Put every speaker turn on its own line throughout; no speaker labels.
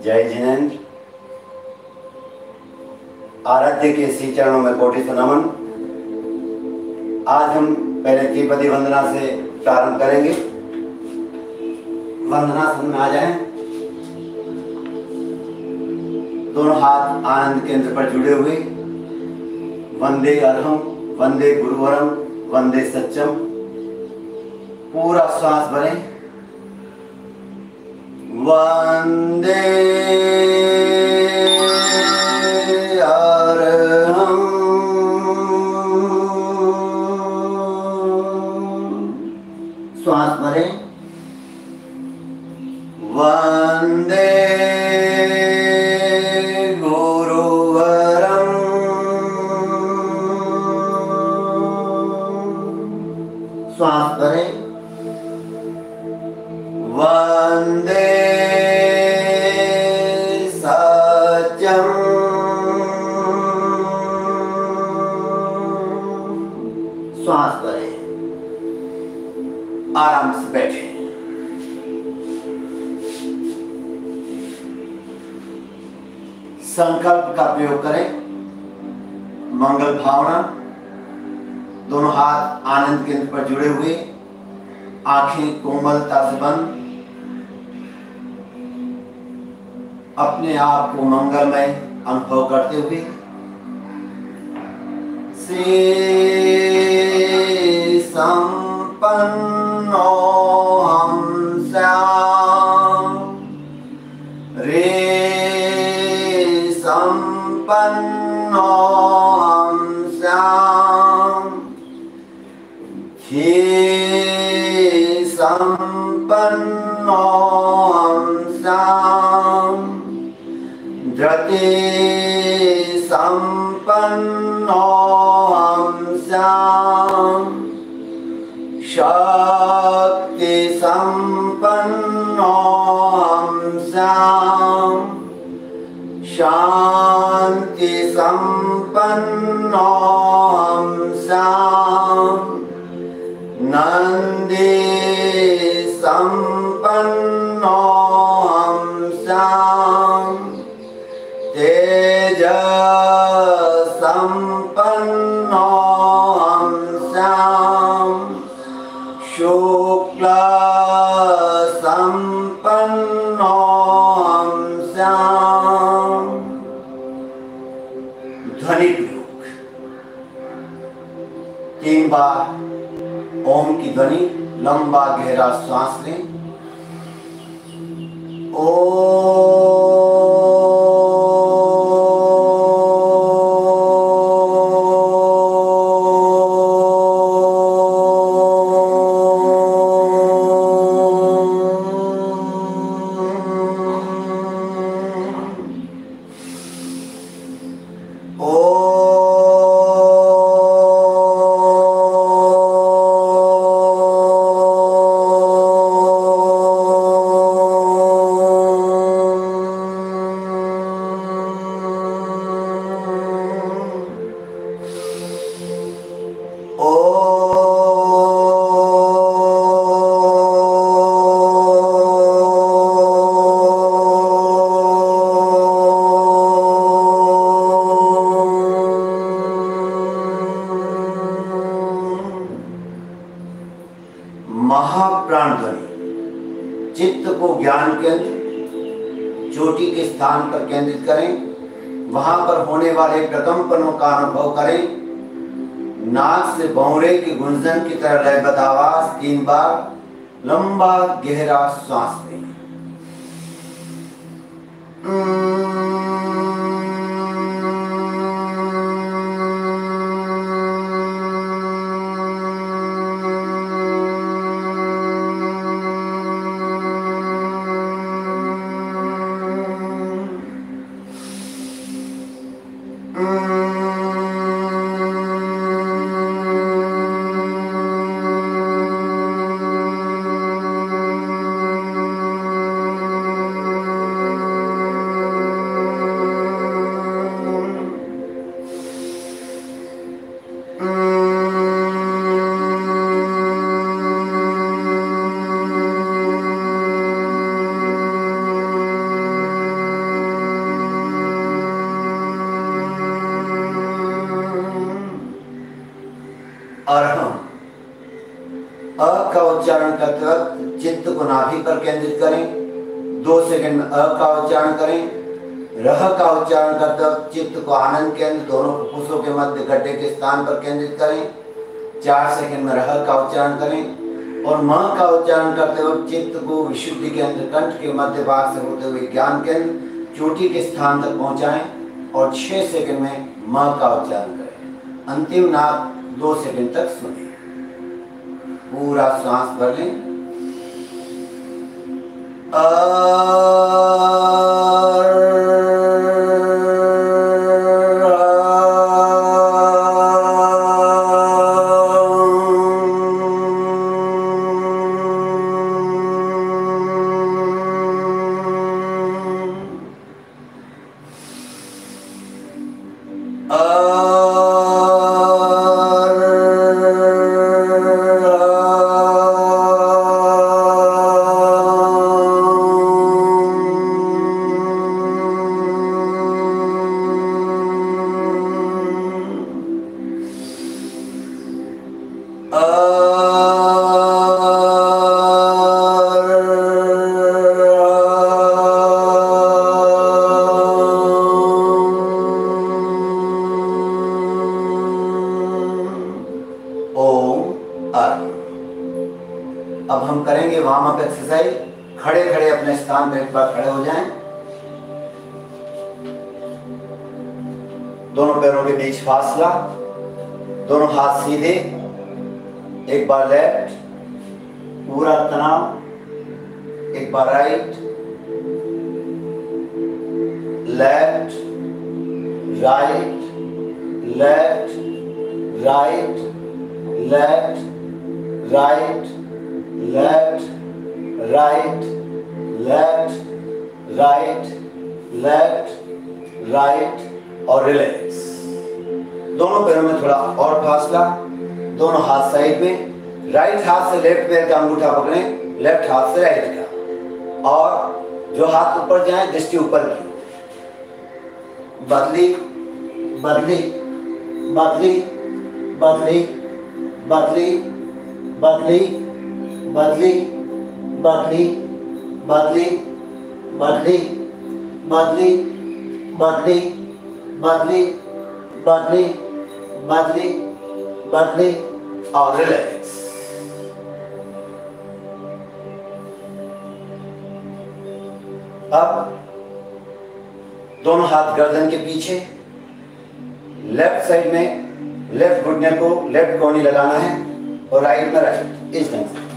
जय जिनेन्द्र। आराध्य के श्री चरणों में कोटि नमन। आज हम पहले त्रिपदी वंदना से प्रारंभ करेंगे। वंदनासन में आ जाएं। दोनों हाथ आनंद केंद्र पर जुड़े हुए। वंदे अरहम, वंदे गुरुवरम, वंदे सच्चम। पूरा श्वास भरें। वंदे अरहम, श्वास भरें। वंदे गुरुवरम, श्वास भरें। वंदे सच्चम, श्वास भरें। आराम से बैठे। संकल्प का प्रयोग करें। मंगल भावना। दोनों हाथ आनंद केंद्र पर जुड़े हुए, आंखें कोमलता से बंद। अपने आप को मंगलमय अनुभव करते हुए श्री संपन्नो हम श्याम, रे संपन्नो हम श्याम, हे संपन्नो हम श्याम, धृति संपन्नो हम श्याम, शक्ति संपन्नो हम श्याम, शांति संपन्नो हम श्याम, नंदी संपन्नो हम श्याम, तेज संपन्नो हम श्याम, शुक्ल संपन्नो हम श्याम। ध्वनि प्रयोग। 3 बार ओम की ध्वनि। लंबा गहरा श्वास लें। ओम। महाप्राण ध्वनि। चित्त को ज्ञान केंद्र चोटी के स्थान पर केंद्रित करें। वहां पर होने वाले प्रकंपनों का अनुभव करें। नाक से भौरे की गुंजन की तरह लयबद्ध आवाज 3 बार। लंबा गहरा श्वास लें। उच्चारण करते वक्त चित्त को नाभि पर केंद्रित करें। 2 सेकंड में अ का उच्चारण करें। रह का उच्चारण करते वक्त चित्त को आनंद केंद्र दोनों फुफ्फुसों के मध्य गड्ढे के स्थान पर केंद्रित करें। 4 सेकंड में रह का उच्चारण करें। और म का उच्चारण करते वक्त चित्त को विशुद्धि केंद्र कंठ के मध्य भाग से होते हुए ज्ञान केंद्र चोटी के स्थान तक पहुंचाएं और 6 सेकंड में म का उच्चारण करें। अंतिम नाद 2 सेकंड तक सुने। पूरा सांस भर लें। अब हम करेंगे वार्म अप एक्सरसाइज। खड़े खड़े अपने स्थान पर एक बार खड़े हो जाएं। दोनों पैरों के बीच फासला, दोनों हाथ सीधे। एक बार लेफ्ट, पूरा तनाव। एक बार right, left right, left right, left right, left right, left right, left right और रिलैक्स। दोनों पैरों में थोड़ा और फासला, दोनों हाथ साइड में। राइट हाथ से लेफ्ट पैर का अंगूठा पकड़ें, लेफ्ट हाथ से राइट का, और जो हाथ ऊपर जाए दृष्टि ऊपर की। बदली बदली बदली बदली बदली बदली बदली बदली बदली बदली बदली बदली बदली बदली बदली बदली और रिलैक्स। अब दोनों हाथ गर्दन के पीछे, लेफ्ट साइड में लेफ्ट घुटने को लेफ्ट कोहनी लगाना है और राइट में राइट, इस ढंग से।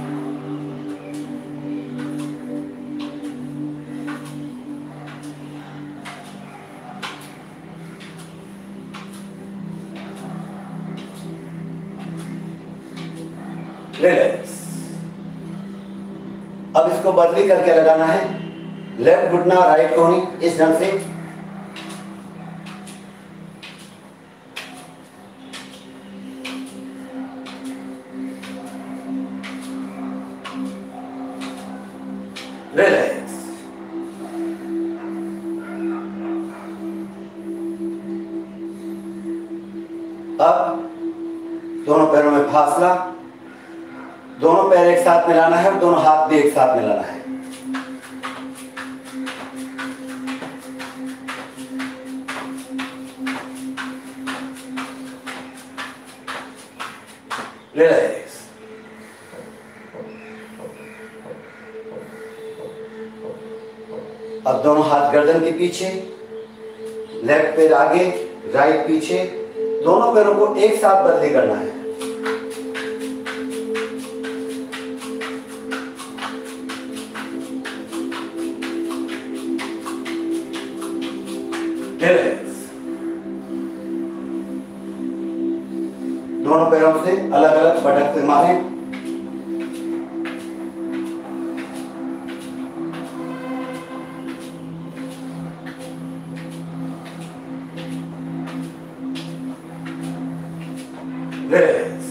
रिलैक्स। अब इसको बदली करके लगाना है, लेफ्ट घुटना राइट कोहनी, इस ढंग से। रिलैक्स। अब दोनों पैरों में फासला, दोनों पैर एक साथ मिलाना है और दोनों हाथ भी एक साथ मिलाना है। रिलैक्स। अब दोनों हाथ गर्दन के पीछे, लेफ्ट पैर आगे राइट पीछे। दोनों पैरों को एक साथ बदली करना है। दोनों पैरों से अलग अलग पटकते मारें। रिलैक्स।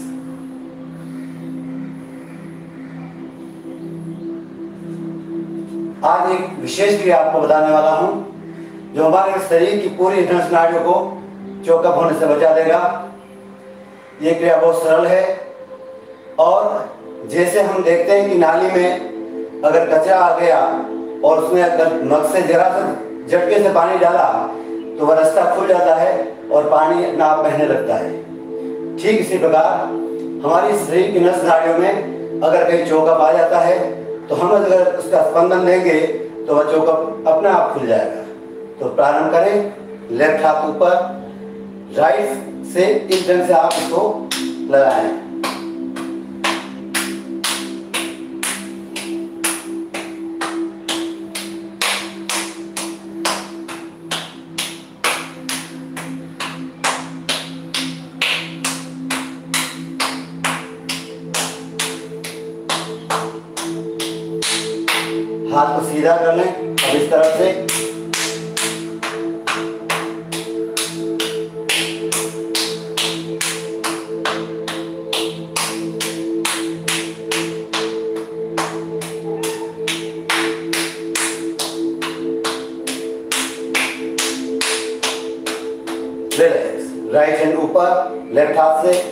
आज एक विशेष क्रिया आपको बताने वाला हूं जो हमारे शरीर की पूरी नस नाड़ियों को चौकअप होने से बचा देगा। ये क्रिया बहुत सरल है और जैसे हम देखते हैं कि नाली में अगर कचरा आ गया और उसमें अगर नक से जरा सा झटके से पानी डाला तो वह रास्ता खुल जाता है और पानी अपना आप बहने लगता है। ठीक इसी प्रकार हमारी शरीर की नस नाड़ियों में अगर कहीं चौकअप आ जाता है तो हम अगर उसका स्पंदन देंगे तो वह चौकअप अपना आप खुल जाएगा। तो प्रारंभ करें, लेफ्ट हाथ ऊपर, राइट से इस ढंग से आप इसको लगाएं। हाथ को सीधा कर लें अब इस तरफ से, रिलैक्स। राइट हैंड ऊपर, लेफ्ट हाथ से,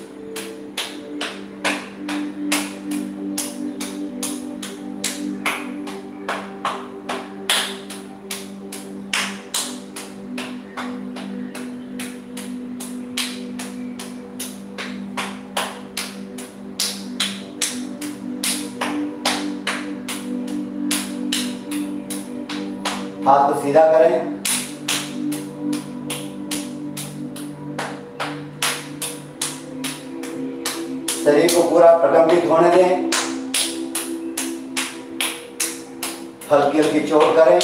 हाथ को सीधा करें, शरीर को पूरा प्रकंपित होने दें, हल्की हल्की चोट करें,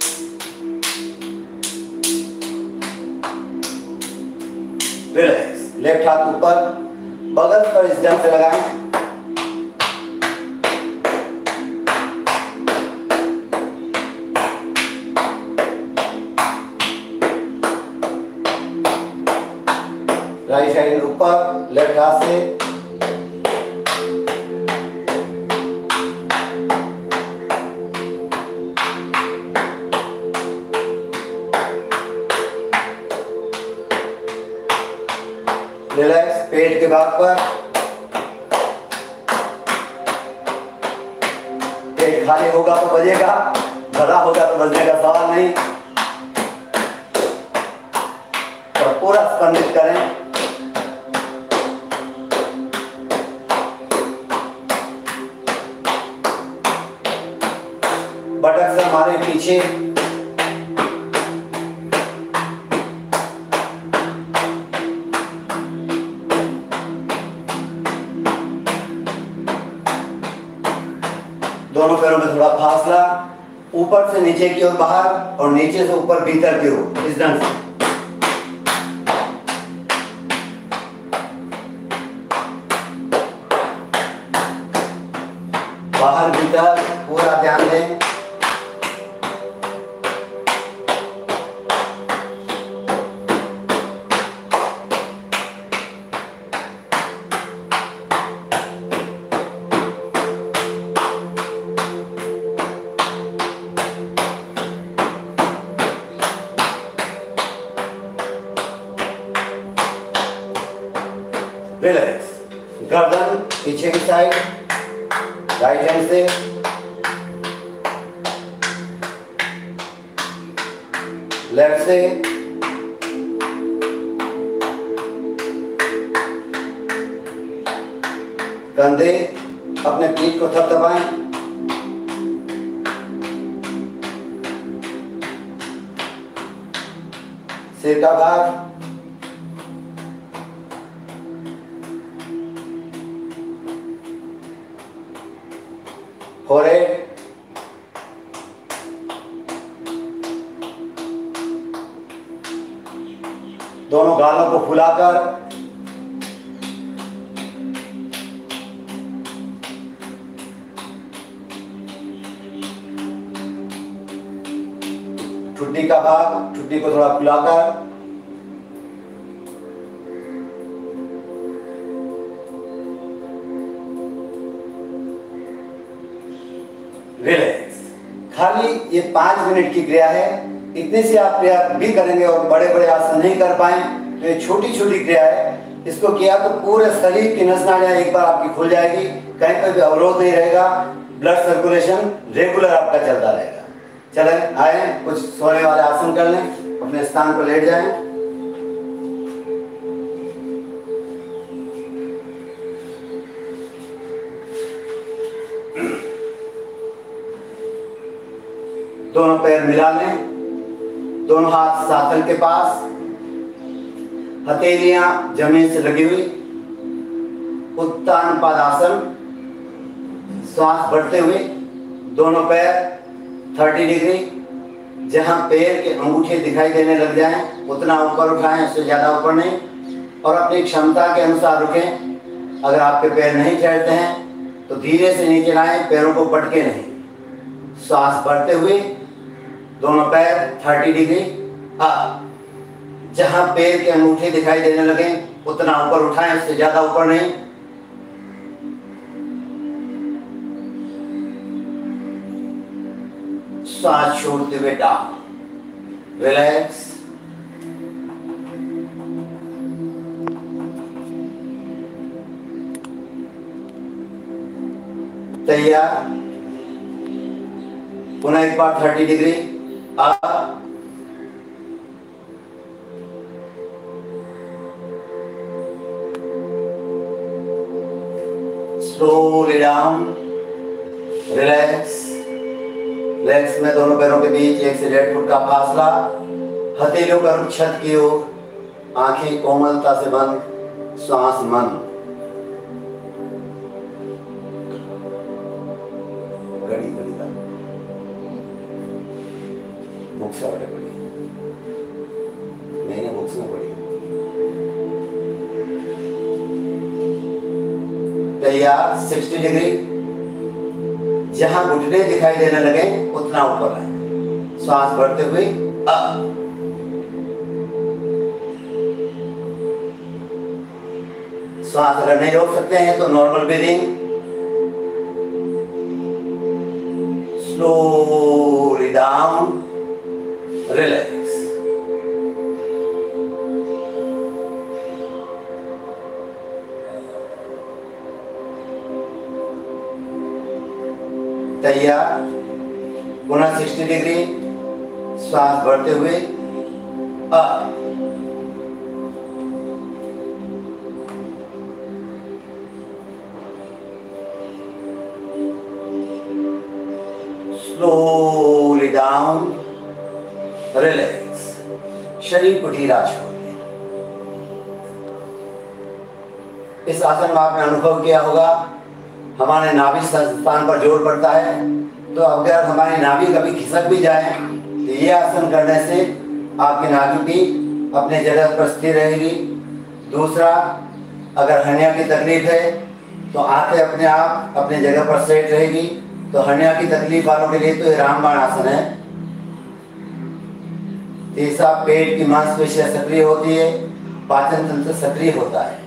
रिलैक्स। लेफ्ट हाथ ऊपर, बगल पर इस ढंग से लगाएं, राइट हैंड ऊपर, लेफ्ट हाथ से, रिलैक्स। पेट के भाग पर, पेट खाली होगा तो बजेगा, भरा होगा तो बजने का सवाल नहीं। और पूरा स्पंदित करें, बटक से हमारे पीछे, दोनों पैरों में थोड़ा फासला, ऊपर से नीचे की ओर बाहर और नीचे से ऊपर भीतर की ओर, इस ढंग से। बाहर भीतर पूरा ध्यान दें। रिलैक्स। गर्दन पीछे की साइड, राइट हैंड से, लेफ्ट से, कंधे अपने पीठ को थपथपाएं, सिर का भाग, फोरहेड, दोनों गालों को फुलाकर, ठुड्डी का भाग, ठुड्डी को थोड़ा फुलाकर, रिलैक्स। खाली ये 5 मिनट की क्रिया है, इतने से आप क्रिया भी करेंगे और बड़े बड़े आसन नहीं कर पाए तो ये छोटी छोटी क्रिया है, इसको किया तो पूरे शरीर की नस नालियां एक बार आपकी खुल जाएगी, कहीं पर भी अवरोध नहीं रहेगा, ब्लड सर्कुलेशन रेगुलर आपका चलता रहेगा। चले आए, कुछ सोने वाले आसन कर लें, अपने स्थान पर लेट जाएं। दोनों पैर मिला लें, दोनों हाथ सातन के पास, हथेलियां जमीन से लगी हुई, उत्तान पादासन, श्वास बढ़ते हुए, दोनों पैर 30 डिग्री, जहां पैर के अंगूठे दिखाई देने लग जाएं उतना ऊपर उठाएं, उससे ज्यादा ऊपर नहीं, और अपनी क्षमता के अनुसार रुकें। अगर आपके पैर नहीं ठहरते हैं तो धीरे से नीचे लाएं, पैरों को पटके नहीं। श्वास बढ़ते हुए, दोनों पैर 30 डिग्री, जहां पैर के अंगूठे दिखाई देने लगे उतना ऊपर उठाएं, उससे ज्यादा ऊपर नहीं। श्वास छोड़ते हुए डाउन, रिलैक्स। तैयार, पुनः एक बार 30 degree up, slowly down, relax. Legs में दोनों पैरों के बीच 1 से 1.5 फुट का फासला, हथेलियों का रुख छत की ओर, आंखें कोमलता से बंद, श्वास मंद। घड़ी घड़ी का बुक्स ऑर्डर पड़ी, मैंने बुक्स में पढ़ी। तैयार, 60 डिग्री, जहां घुटने दिखाई देने लगे उतना ऊपर है। श्वास बढ़ते हुए अप, श्वास अगर नहीं रोक सकते हैं तो normal breathing, slowly down, relax. तैयार, पुनः 60 डिग्री, श्वास बढ़ते हुए अप, स्लोली डाउन, रिलैक्स। शरीर को ढीला छोड़ दें। इस आसन में आपने अनुभव किया होगा हमारे नाभि स्थान पर जोर पड़ता है, तो अगर हमारी नाभि कभी खिसक भी जाए तो ये आसन करने से आपकी नाभि भी अपने जगह पर स्थिर रहेगी। दूसरा, अगर हर्निया की तकलीफ है तो आंखें अपने आप अपने जगह पर सेट रहेगी। तो हर्निया की तकलीफ वालों के लिए तो ये रामबाण आसन है। तीसरा, पेट की मांसपेशियां सक्रिय होती है, पाचन तंत्र सक्रिय होता है।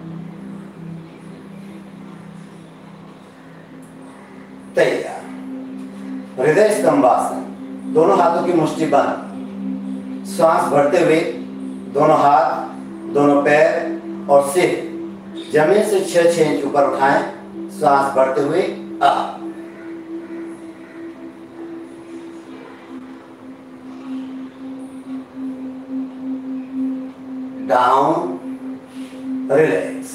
तैयार, हृदय स्तंभासन, दोनों हाथों की मुट्ठी बंद, श्वास भरते हुए दोनों हाथ, दोनों पैर और सिर जमीन से 6 इंच ऊपर उठाएं। श्वास भरते हुए अप, डाउन, रिलैक्स।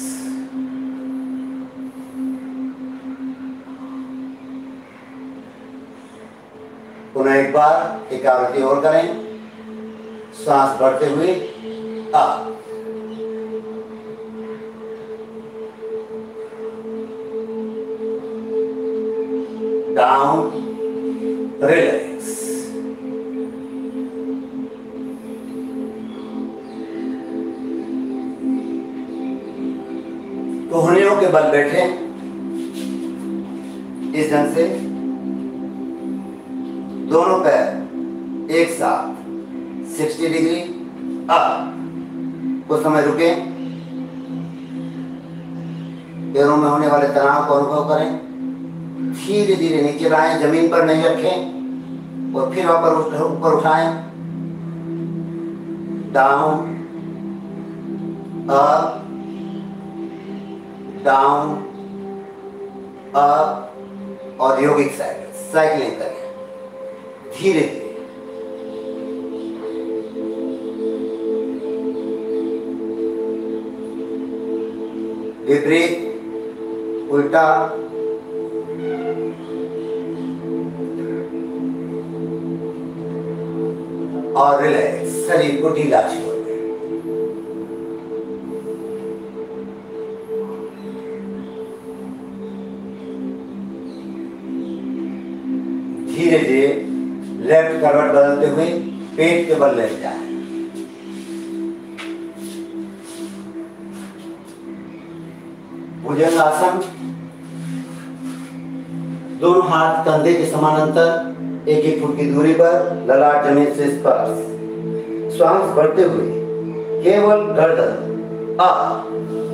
पुनः एक बार एक आवृत्ति और करें। श्वास बढ़ते हुए अप, डाउन, रिलैक्स। कोहनियों के बल बैठे इस ढंग से, दोनों पैर एक साथ 60 डिग्री अप। कुछ समय रुके, पैरों में होने वाले तनाव को अनुभव करें। धीरे धीरे नीचे लाएं, जमीन पर नहीं रखें, और फिर ऊपर उठाएं। डाउन, अप, डाउन, अप और योगिक साइकिलिंग करें धीरे धीरे। विपरीत, उल्टा, और रिलैक्स, शरीर को ढीला छोड़ दें। धीरे धीरे लेफ्ट करवट बदलते हुए पेट के बल लेट जाए। भुजंगासन, दोनों हाथ कंधे के समानांतर 1-1 फुट की दूरी पर, ललाट जमीन से स्पर्श। श्वास भरते हुए केवल गर्दन अप,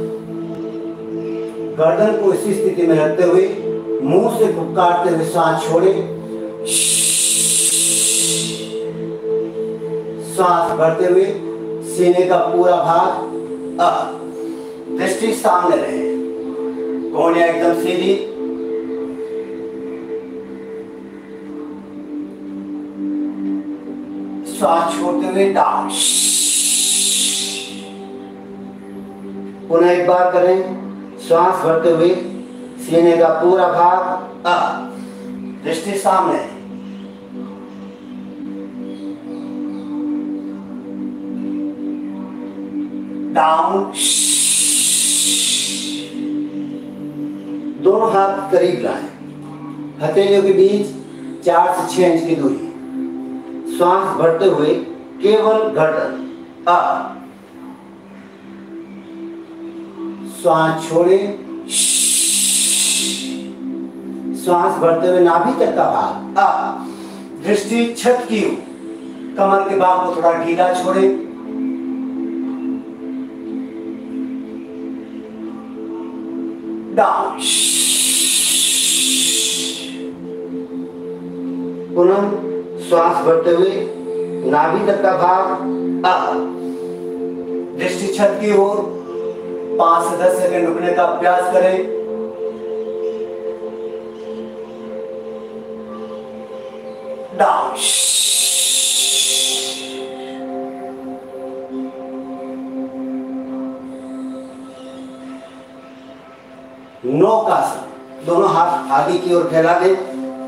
गर्दन को इसी स्थिति में रखते हुए मुंह से फुफकारते हुए सांस छोड़े। सांस भरते हुए सीने का पूरा भाग अप, दृष्टि सामने रहे, कोहनियां एकदम सीधी। श्वास छोड़ते हुए डाउन। पुनः एक बार करें, श्वास भरते हुए सीने का पूरा भाग अप, दृष्टि सामने, डाउन। दोनों हाथ करीब लाएं, हथेलियों के बीच 4 से 6 इंच की दूरी। श्वास भरते हुए केवल गर्दन अप, श्वास छोड़े। श्वास भरते हुए नाभि तक का भाग अप, दृष्टि छत की ओर, कमर के भाग को थोड़ा ढीला छोड़े। डाउन। पुनः श्वास भरते हुए नाभि तक का भाग अप, दृष्टि छत की ओर। 5 से 10 सेकंड रुकने का अभ्यास करें। डाउन। नौकासन, दोनों हाथ आगे की ओर फैला दें,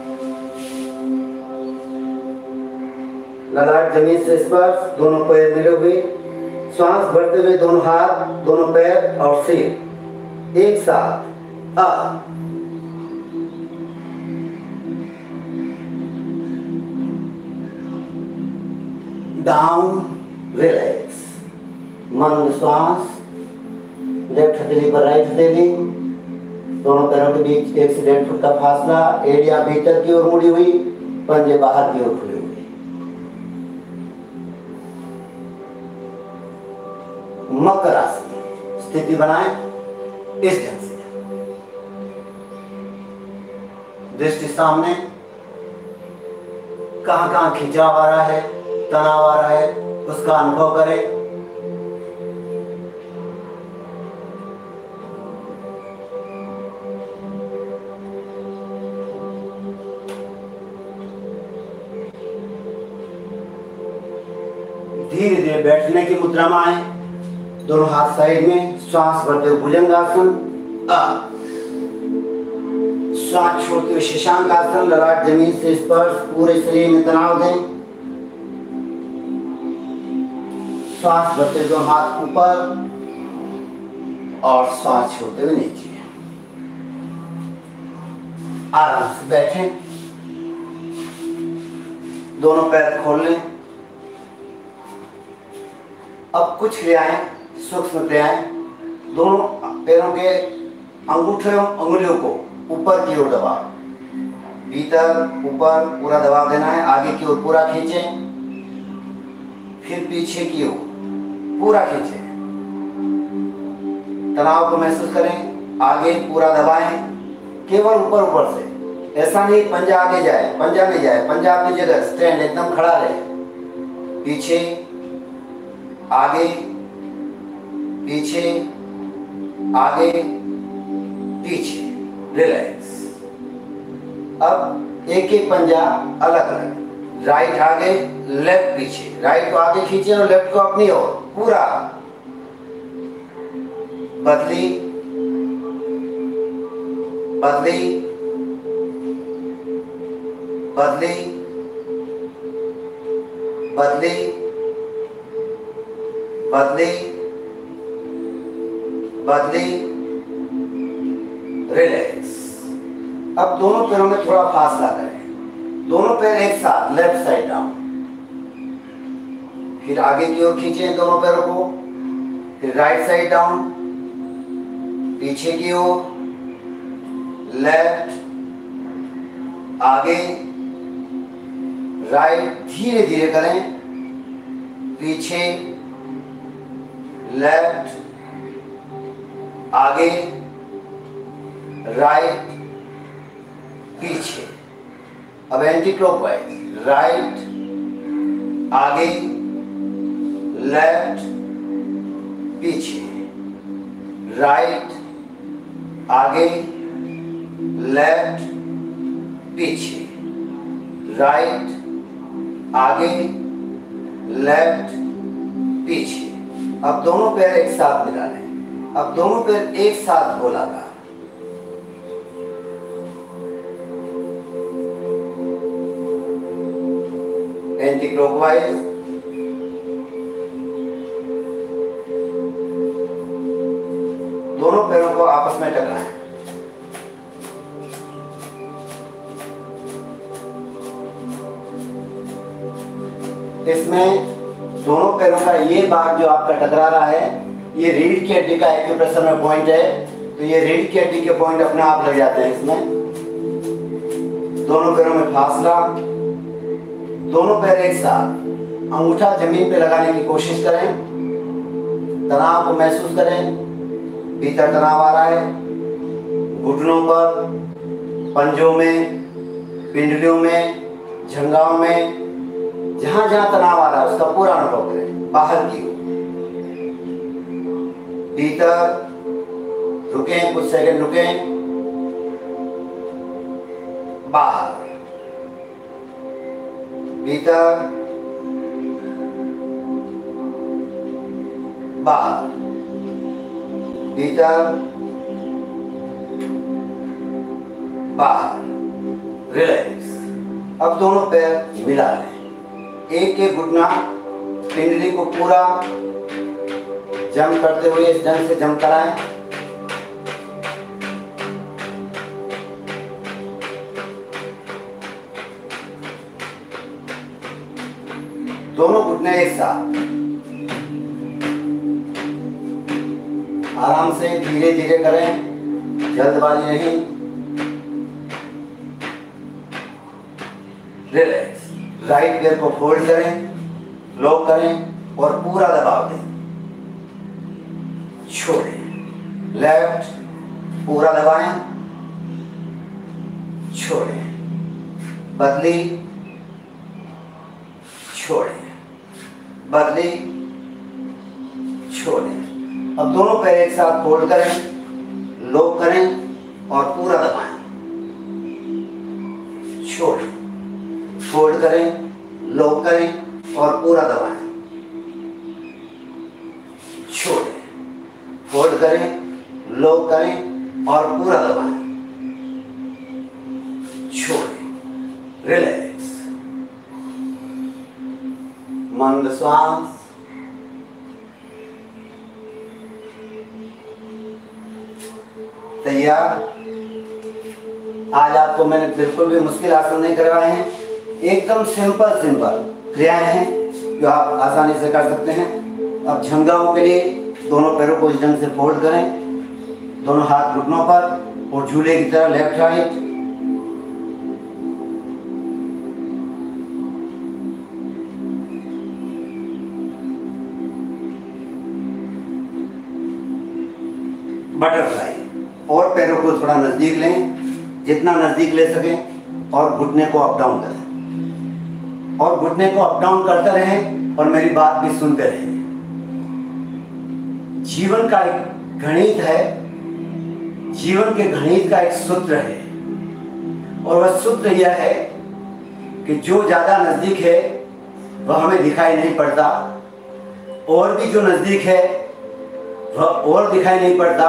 ललाट जमीन से स्पर्श, दोनों पैर मिले हुए। श्वास भरते हुए दोनों हाथ, दोनों पैर और सिर एक साथ अप, डाउन, रिलैक्स। मंद श्वास, लेफ्ट हथेली पर राइट हथेली, दोनों पैरों के बीच 1 से 1.5 फुट का फासला, एड़ियां भीतर की ओर मुड़ी हुई, पंजे बाहर की ओर खुले हुए। मकर आसन स्थिति बनाएं इस ढंग से, दृष्टि सामने। कहां कहां खिंचाव आ रहा है, तनाव आ रहा है, उसका अनुभव करें। धीरे धीरे बैठने की मुद्रा में आए, दोनों हाथ साइड में। श्वास भरते हुए भुजंगासन अप, श्वास छोड़ते हुए शशांक आसन, ललाट जमीन से स्पर्श, पूरे शरीर में तनाव दें। श्वास भरते हुए दोनों हाथ ऊपर और श्वास छोड़ते हुए नीचे। आराम से बैठें, दोनों पैर खोल लें। अब कुछ क्रियाएं, सूक्ष्म क्रियाएं, दोनों पैरों के अंगूठे एवं उंगलियों को ऊपर की ओर दबाओ, भीतर ऊपर पूरा दबाव देना है। आगे की ओर पूरा खींचें, फिर पीछे की ओर पूरा खींचें, तनाव को महसूस करें। आगे पूरा दबाएं, केवल ऊपर ऊपर से, ऐसा नहीं पंजा आगे जाए, पंजा नहीं जाए, पंजा अपनी जगह स्टैंड एकदम खड़ा रहे। पीछे आगे, पीछे आगे, पीछे, रिलैक्स। अब एक एक पंजा अलग अलग, राइट आगे लेफ्ट पीछे, राइट को आगे खींचे और लेफ्ट को अपनी ओर, पूरा बदली बदली बदली बदली बदली बदली, रिलैक्स। अब दोनों पैरों में थोड़ा फासला करें, दोनों पैर एक साथ, लेफ्ट साइड डाउन, फिर आगे की ओर खींचें दोनों पैरों को, फिर राइट साइड डाउन, पीछे की ओर, लेफ्ट, आगे, राइट, धीरे धीरे करें, पीछे, लेफ्ट, आगे, राइट, पीछे। अब एंटी क्लॉकवाइज, राइट, आगे, लेफ्ट, पीछे, राइट, आगे, लेफ्ट, पीछे, राइट, आगे, लेफ्ट, पीछे। अब दोनों पैर एक साथ मिला लें, अब दोनों पैर एक साथ गोलाकार, एंटी क्लॉकवाइज, दोनों पैरों को आपस में टकराएं। इसमें दोनों पैरों का ये भाग जो आपका टकरा रहा है, ये रीढ़ की हड्डी का एक्यूप्रेशर में पॉइंट है, तो ये रीढ़ की हड्डी के पॉइंट अपने आप लग जाते हैं इसमें। दोनों पैरों में फासला, दोनों पैर एक साथ, अंगूठा जमीन पे लगाने की कोशिश करें, तनाव को महसूस करें, भीतर तनाव आ रहा है, घुटनों पर, पंजों में, पिंडलियों में, झंगाओं में, जहां जहां तनाव आ रहा है उसका पूरा अनुभव करें। बाहर की ओर, भीतर, रुकें, कुछ सेकंड रुकें, बाहर, भीतर, बाहर, भीतर, बाहर, रिलैक्स। अब दोनों पैर मिला लें, एक एक घुटना पिंडली को पूरा जम करते हुए इस ढंग से जम कराएं। दोनों घुटने एक साथ, आराम से धीरे धीरे करें, जल्दबाजी नहीं, रिलैक्स। राइट पैर को फोल्ड करें, लॉक करें और पूरा दबाव दें, छोड़ें, लेफ्ट पूरा दबाएं, छोड़ें, बदली, छोड़ें, बदली, छोड़ें। अब दोनों पैर एक साथ फोल्ड करें, लॉक करें और पूरा दबाएं, छोड़ें, फोल्ड करें, लॉक करें और पूरा दबाएं, छोड़ें, फोल्ड करें, लॉक करें और पूरा दबाएं, छोड़ें, रिलैक्स। मंद श्वास, तैयार। आज आपको मैंने बिल्कुल भी मुश्किल आसन नहीं करवाए हैं, एकदम सिंपल क्रियाएं हैं जो आप आसानी से कर सकते हैं। अब झंगाओं के लिए दोनों पैरों को इस ढंग से फोल्ड करें, दोनों हाथ घुटनों पर और झूले की तरह लेफ्ट राइट। बटरफ्लाई, और पैरों को थोड़ा नजदीक लें, जितना नजदीक ले सकें, और घुटने को अप डाउन करें, और घुटने को अप डाउन करते रहें और मेरी बात भी सुनते रहें। जीवन का एक गणित है, जीवन के गणित का एक सूत्र है, और वह सूत्र यह है कि जो ज़्यादा नज़दीक है वह हमें दिखाई नहीं पड़ता, और भी जो नज़दीक है वह और दिखाई नहीं पड़ता,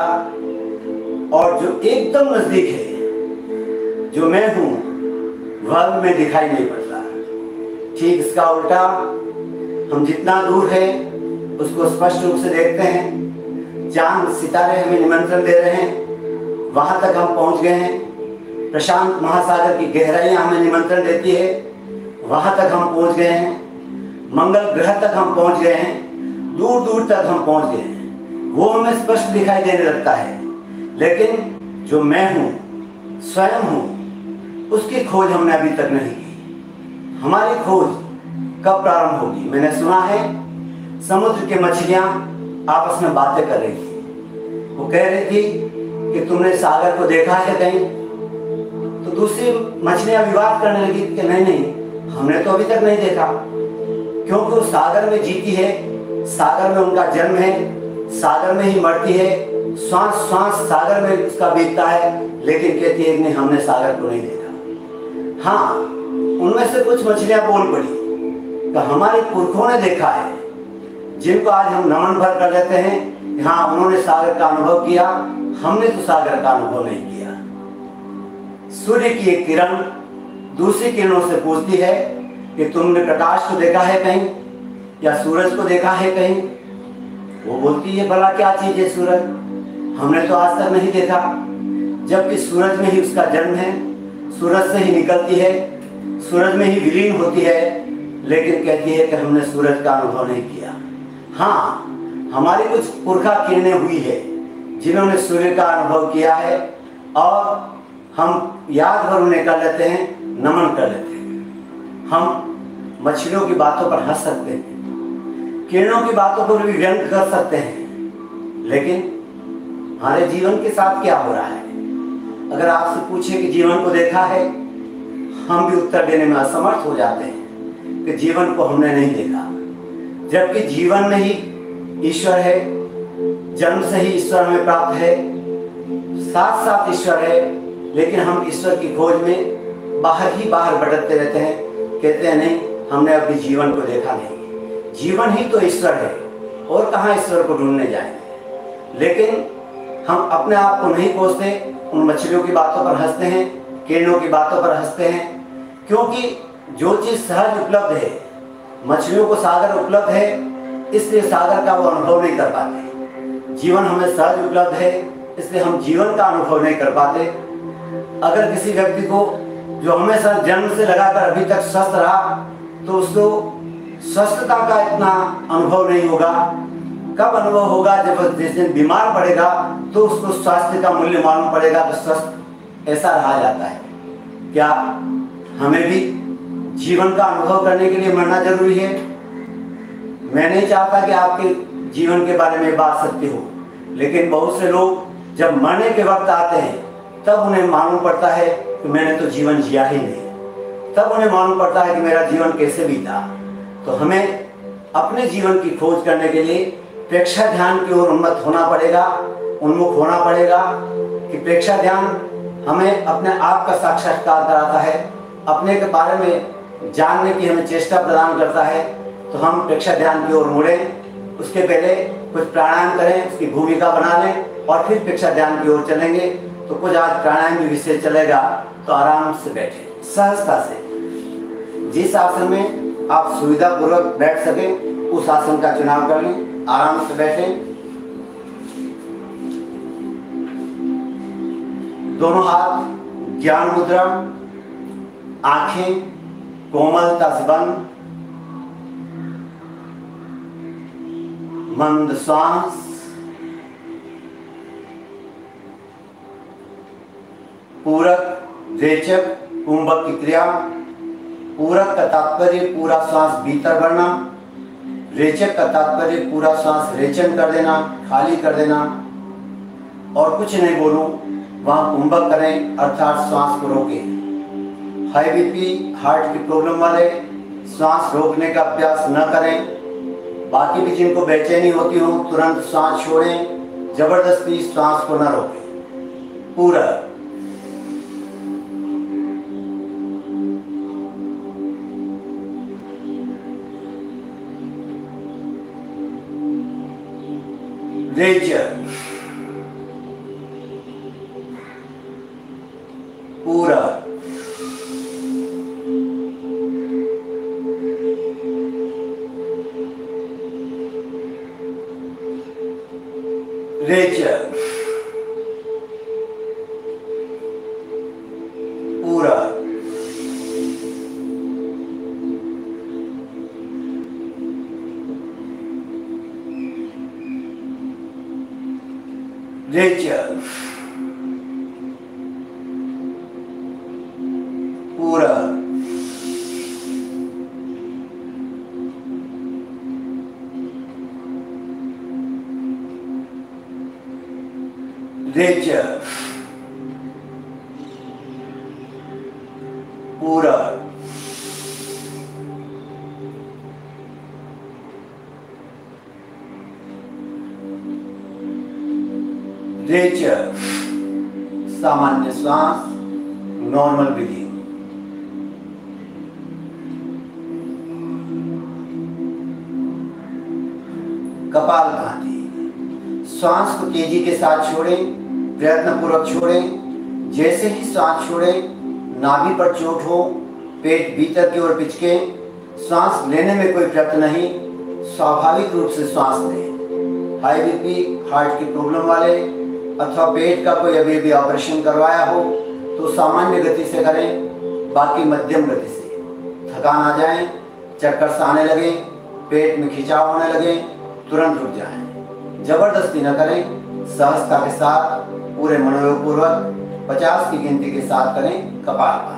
और जो एकदम नज़दीक है, जो मैं हूँ, वह में दिखाई नहीं पड़ता। ठीक इसका उल्टा, हम जितना दूर है उसको स्पष्ट रूप से देखते हैं। चांद सितारे हमें निमंत्रण दे रहे हैं, वहां तक हम पहुंच गए हैं। प्रशांत महासागर की गहराइयां हमें निमंत्रण देती है, वहां तक हम पहुंच गए हैं। मंगल ग्रह तक हम पहुंच गए हैं, दूर दूर तक हम पहुंच गए हैं। वो हमें स्पष्ट दिखाई देने लगता है, लेकिन जो मैं हूँ, स्वयं हूँ, उसकी खोज हमने अभी तक नहीं की। हमारी खोज कब प्रारंभ होगी? मैंने सुना है समुद्र की मछलियां आपस में बातें कर रही थी। वो कह रही थी कि तुमने सागर को देखा है कहीं? तो दूसरी मछलियां विवाद करने लगी कि नहीं नहीं, हमने तो अभी तक नहीं देखा, क्योंकि वो सागर में जीती है, सागर में उनका जन्म है, सागर में ही मरती है, श्वास श्वास सागर में उसका बीतता है, लेकिन कहती है कि नहीं, हमने सागर को नहीं देखा। हाँ, उनमें से कुछ मछलियां बोल पड़ी तो हमारे पुरखों ने देखा है, जिनको आज हम नमन भर कर लेते हैं। हाँ, उन्होंने सागर का अनुभव किया, हमने तो सागर का अनुभव नहीं किया। सूर्य की एक किरण दूसरी किरणों से पूछती है कि तुमने प्रकाश को देखा है कहीं, या सूरज को देखा है कहीं? वो बोलती है भला क्या चीज है सूरज, हमने तो आज तक नहीं देखा, जबकि सूरज में ही उसका जन्म है, सूरज से ही निकलती है, सूरज में ही विलीन होती है, लेकिन कहती है कि हमने सूरज का अनुभव नहीं किया। हाँ, हमारी कुछ पुरखा किरणें हुई है जिन्होंने सूर्य का अनुभव किया है, और हम याद भर उन्हें कर लेते हैं, नमन कर लेते हैं। हम मछलियों की बातों पर हंस सकते हैं, किरणों की बातों पर भी व्यंग कर सकते हैं, लेकिन हमारे जीवन के साथ क्या हो रहा है? अगर आपसे पूछे कि जीवन को देखा है, हम भी उत्तर देने में असमर्थ हो जाते हैं कि जीवन को हमने नहीं देखा, जबकि जीवन में ही ईश्वर है, जन्म से ही ईश्वर हमें प्राप्त है, साथ साथ ईश्वर है, लेकिन हम ईश्वर की खोज में बाहर ही बाहर भटकते रहते हैं। कहते हैं नहीं, हमने अभी जीवन को देखा नहीं। जीवन ही तो ईश्वर है, और कहाँ ईश्वर को ढूंढने जाएंगे? लेकिन हम अपने आप को नहीं खोजते, उन मछलियों की बातों पर हंसते हैं, किरणों की बातों पर हंसते हैं, क्योंकि जो चीज सहज उपलब्ध है, मछलियों को सागर उपलब्ध है, इसलिए सागर का वो अनुभव नहीं कर पाते। जीवन हमें सहज उपलब्ध है, इसलिए हम जीवन का अनुभव नहीं कर पाते। अगर किसी व्यक्ति को जो हमेशा जन्म से लगाकर अभी तक स्वस्थ रहा, तो उसको स्वस्थता का इतना अनुभव नहीं होगा। कब अनुभव होगा? जब जिस दिन बीमार पड़ेगा तो उसको स्वास्थ्य का मूल्य मालूम पड़ेगा कि स्वस्थ ऐसा रहा जाता है। क्या हमें भी जीवन का अनुभव करने के लिए मरना जरूरी है? मैं नहीं चाहता कि आपके जीवन के बारे में बात सत्य हो, लेकिन बहुत से लोग जब मरने के वक्त आते हैं तब उन्हें मालूम पड़ता है कि मैंने तो जीवन जिया ही नहीं। तब उन्हें मालूम पड़ता है कि मेरा जीवन कैसे बीता। तो हमें अपने जीवन की खोज करने के लिए प्रेक्षा ध्यान की ओर उन्मुख होना पड़ेगा कि प्रेक्षा ध्यान हमें अपने आप का साक्षात्कार कराता है, अपने के बारे में जानने की हमें चेष्टा प्रदान करता है। तो हम प्रेक्षा ध्यान की ओर मुड़ें, उसके पहले कुछ प्राणायाम करें, उसकी भूमिका बना लें, और फिर प्रेक्षा ध्यान की ओर चलेंगे। तो कुछ आज प्राणायाम भी विषय चलेगा, तो आराम से बैठे, सहजता से। जिस आसन में आप सुविधा पूर्वक बैठ सके उस आसन का चुनाव कर लें, आराम से बैठें। दोनों हाथ ज्ञान मुद्रा, आंखें कोमलता से बंद, मंद श्वास, पूरक, रेचक, कुंभक की क्रिया। पूरक का तात्पर्य पूरा श्वास भीतर भरना, रेचक का तात्पर्य पूरा श्वास रेचन कर देना, खाली कर देना, और कुछ नहीं बोलूं वहां कुंभक करें, अर्थात श्वास को रोकें। हाई बीपी, हार्ट की प्रॉब्लम वाले श्वास रोकने का अभ्यास न करें। बाकी भी जिनको बेचैनी होती हो तुरंत श्वास छोड़ें, जबरदस्ती श्वास को न रोकें। पूरा, रेचर, पूरा, रेचर, पूरा, रेचर, पूरा, रेचर, पूरा, रेचर, सामान्य श्वास, नॉर्मल ब्रीदिंग। कपालभाति, श्वास को तेजी के साथ छोड़ें, प्रयत्नपूर्वक छोड़ें। जैसे ही श्वास छोड़ें, नाभि पर चोट हो, पेट भीतर की ओर पिचके, श्वास लेने में कोई प्रयत्न नहीं, स्वाभाविक रूप से श्वास लें। हाई बीपी, हार्ट की प्रॉब्लम वाले अथवा पेट का कोई अभी ऑपरेशन करवाया हो तो सामान्य गति से करें, बाकी मध्यम गति से। थकान आ जाए, चक्कर से आने लगे, पेट में खिंचाव होने लगे, तुरंत रुक जाएं। जबरदस्ती न करें, सहजता के साथ पूरे मनोयोगपूर्वक 50 की गिनती के साथ करें कपालभाति।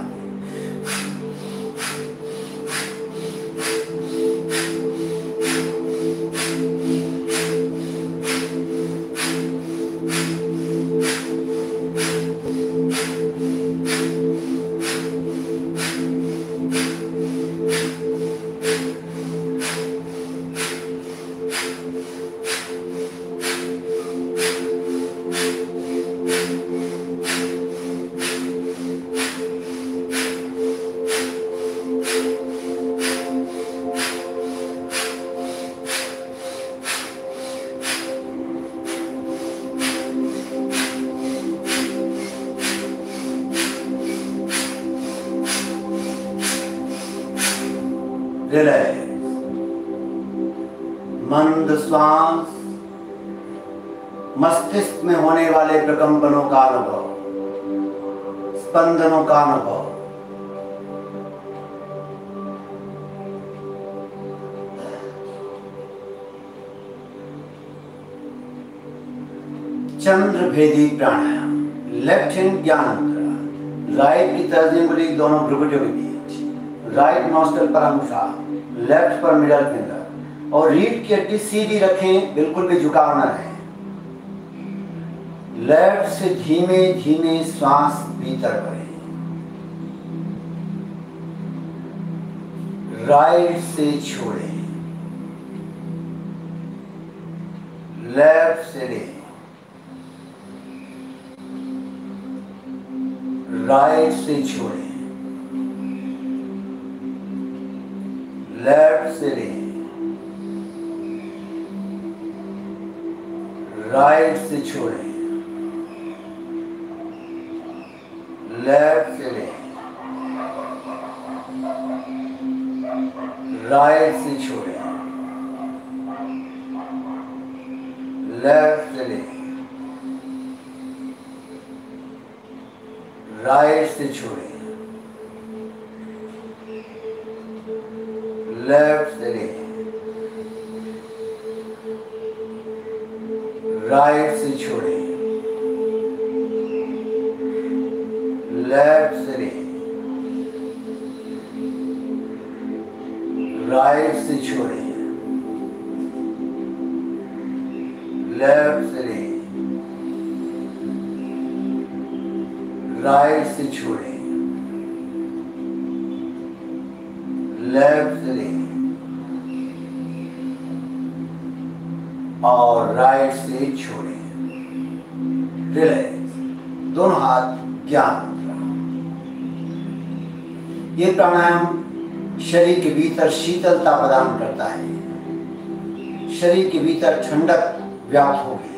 रिलैक्स, मंद श्वास, मस्तिष्क में होने वाले प्रकंपनों का अनुभव, स्पंदनों का अनुभव। चंद्र भेदी प्राणायाम, लेफ्ट हैंड ज्ञान मुद्रा, राइट की तर्जनी उंगली दोनों भ्रुकुटियों के बीच, राइट नॉस्ट्रिल पर अंगूठा, लेफ्ट पर मिडल फिंगर, और रीढ़ की हड्डी सीधी रखें, बिल्कुल भी झुकाव न रहे। लेफ्ट से धीमे धीमे श्वास भीतर भरें, राइट से छोड़ें, लेफ्ट से लें, राइट से छोड़ें, लेफ्ट से लें, राइट से छोड़ें, लेफ्ट से लें, राइट से छोड़ें, लेफ्ट से लें, राइट से छोड़ें, लेफ्ट से लें, राइट से छोड़ें, लेफ्ट से लें, राइट से छोड़ें, लेफ्ट से लें, राइट से छोड़ें, लेफ्ट से लें और राइट से छोड़ें। रिलैक्स। दोनों हाथ ज्ञान मुद्रा। ये प्राणायाम शरीर के भीतर शीतलता प्रदान करता है, शरीर के भीतर ठंडक व्याप्त होगी।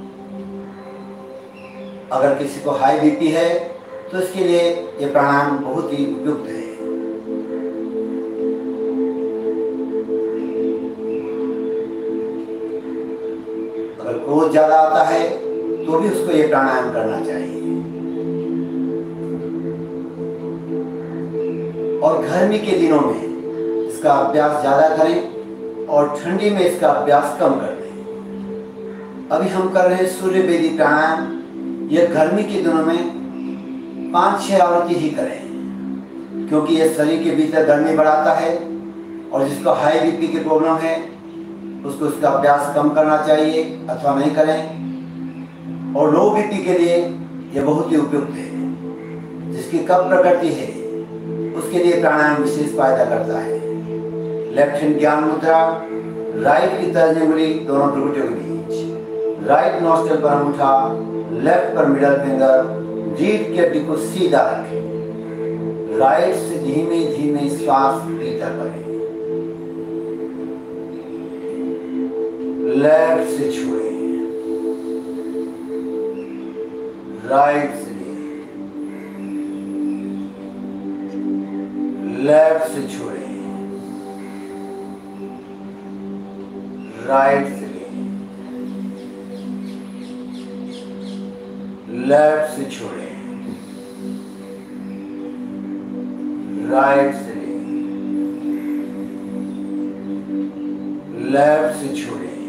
अगर किसी को हाई बीपी है तो इसके लिए ये प्राणायाम बहुत ही उपयुक्त है। अगर क्रोध ज्यादा आता है तो भी उसको ये प्राणायाम करना चाहिए। और गर्मी के दिनों में इसका अभ्यास ज्यादा करें और ठंडी में इसका अभ्यास कम कर दें। अभी हम कर रहे हैं सूर्य वेदी प्राणायाम। यह गर्मी के दिनों में 5-6 आवृत्ति ही करें, क्योंकि यह शरीर के भीतर गर्मी बढ़ाता है। और जिसको हाई बीपी की प्रॉब्लम है उसको इसका अभ्यास कम करना चाहिए अथवा नहीं करें। और लो बीपी के लिए यह बहुत ही उपयुक्त है। जिसकी कफ प्रकृति है उसके लिए प्राणायाम विशेष फायदा करता है। लेफ्ट हैंड ज्ञान मुद्रा, राइट की तर्जनी उंगली दोनों भ्रुकुटियों के बीच, राइट नॉस्ट्रिल पर अंगूठा, लेफ्ट पर मिडल फिंगर, रीढ़ की हड्डी को सीधा रखें। राइट से धीमे धीमे श्वास भीतर भरें, लेफ्ट से छोड़ें, राइट से लेफ्ट से छोड़ें, राइट से लेफ्ट से छोड़ें, राइट से लेफ्ट से छोड़ें,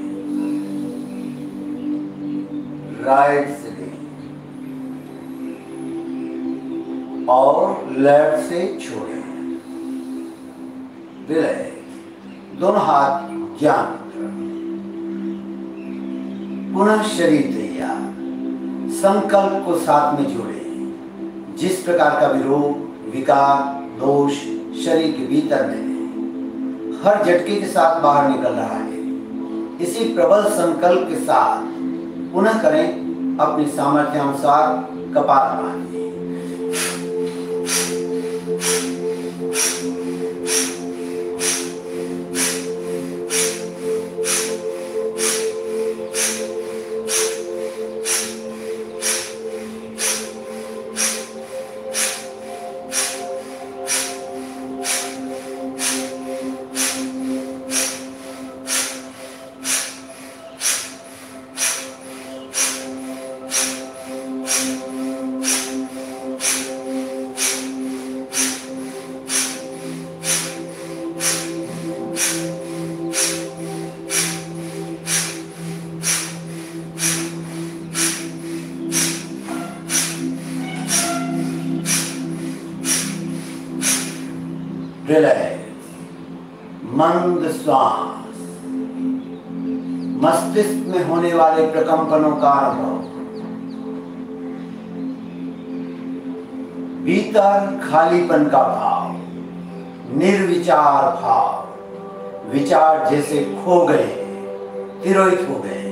राइट से और लेफ्ट से छोड़ें। दोनों हाथ ज्ञान मुद्रा। पुनः शरीर तैयार। संकल्प को साथ में जोड़ें। जिस प्रकार का भी रोग, विकार, दोष शरीर के भीतर में है, हर झटके के साथ बाहर निकल रहा है। इसी प्रबल संकल्प के साथ पुनः करें अपनी सामर्थ्य अनुसार कपालभाति। मंद श्वास, मस्तिष्क में होने वाले प्रकंपनों का अनुभव, भीतर खालीपन का भाव, निर्विचार भाव, विचार जैसे खो गए, तिरोहित हो गए।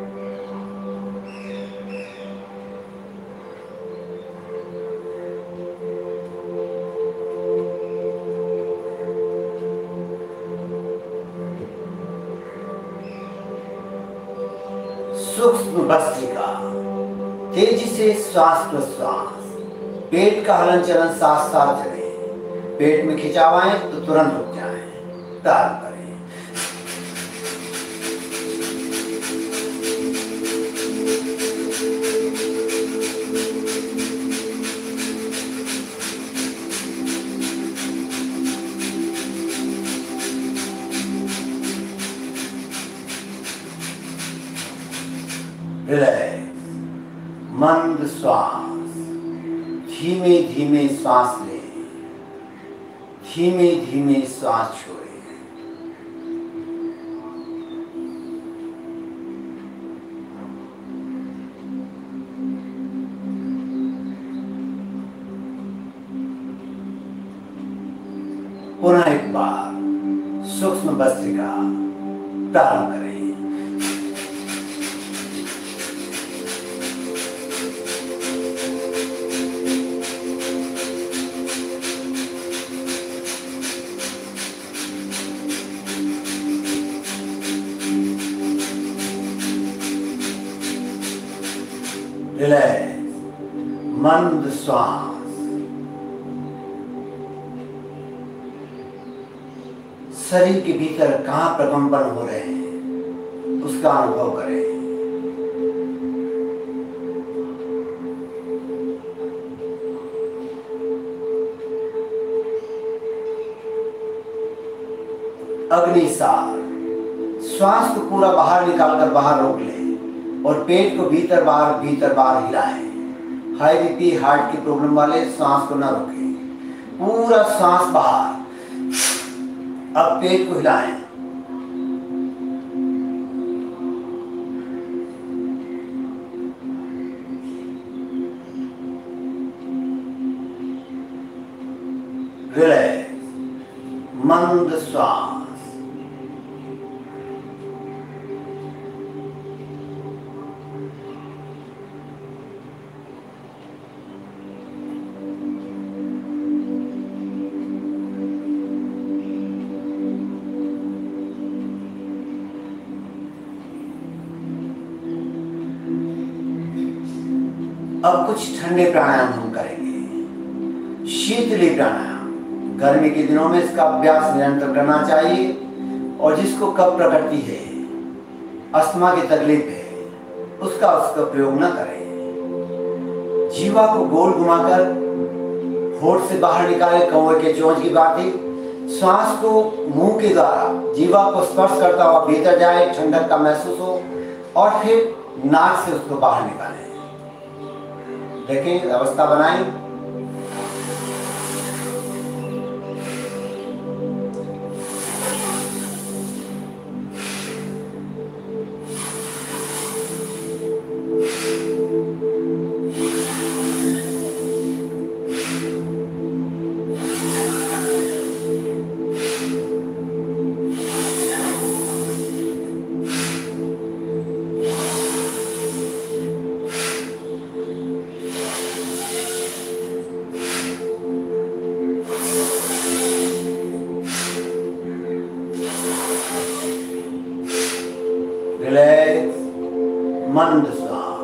सूक्ष्म भस्त्रिका, तेजी से श्वास प्रश्वास, पेट का हलन चलन साथ साथ चले। पेट में खिंचाव आए तो तुरंत रुक जाएं, प्रारंभ करें। मंद श्वास, धीमे धीमे श्वास ले, धीमे धीमे श्वास छोड़े। पुनः एक बार सूक्ष्म भस्त्रिका प्रारंभ करें। रिलैक्स, मंद श्वास। शरीर के भीतर कहाँ प्रकंपन हो रहे हैं उसका अनुभव करें। अग्निसार, श्वास को पूरा बाहर निकालकर बाहर रोक लें और पेट को भीतर बाहर हिलाएं। हाई बीपी, हार्ट की प्रॉब्लम वाले श्वास को न रोकें, पूरा श्वास बाहर। अब पेट को हिलाएं। रिलैक्स, मंद श्वास। अब कुछ ठंडे प्राणायाम हम करेंगे। शीतली प्राणायाम, गर्मी के दिनों में इसका अभ्यास निरंतर करना चाहिए। और जिसको कफ प्रकृति है, अस्थमा की तकलीफ है, उसका प्रयोग न करें। जीवा को गोल घुमाकर होठ से बाहर निकाले, कौवे के चोंच की बाती। श्वास को मुंह के द्वारा जीवा को स्पर्श करता हुआ भीतर जाए, ठंडक का महसूस हो, और फिर नाक से उसको बाहर निकालें। देखें, अवस्था बनाएं। रिलैक्स, मंद श्वास।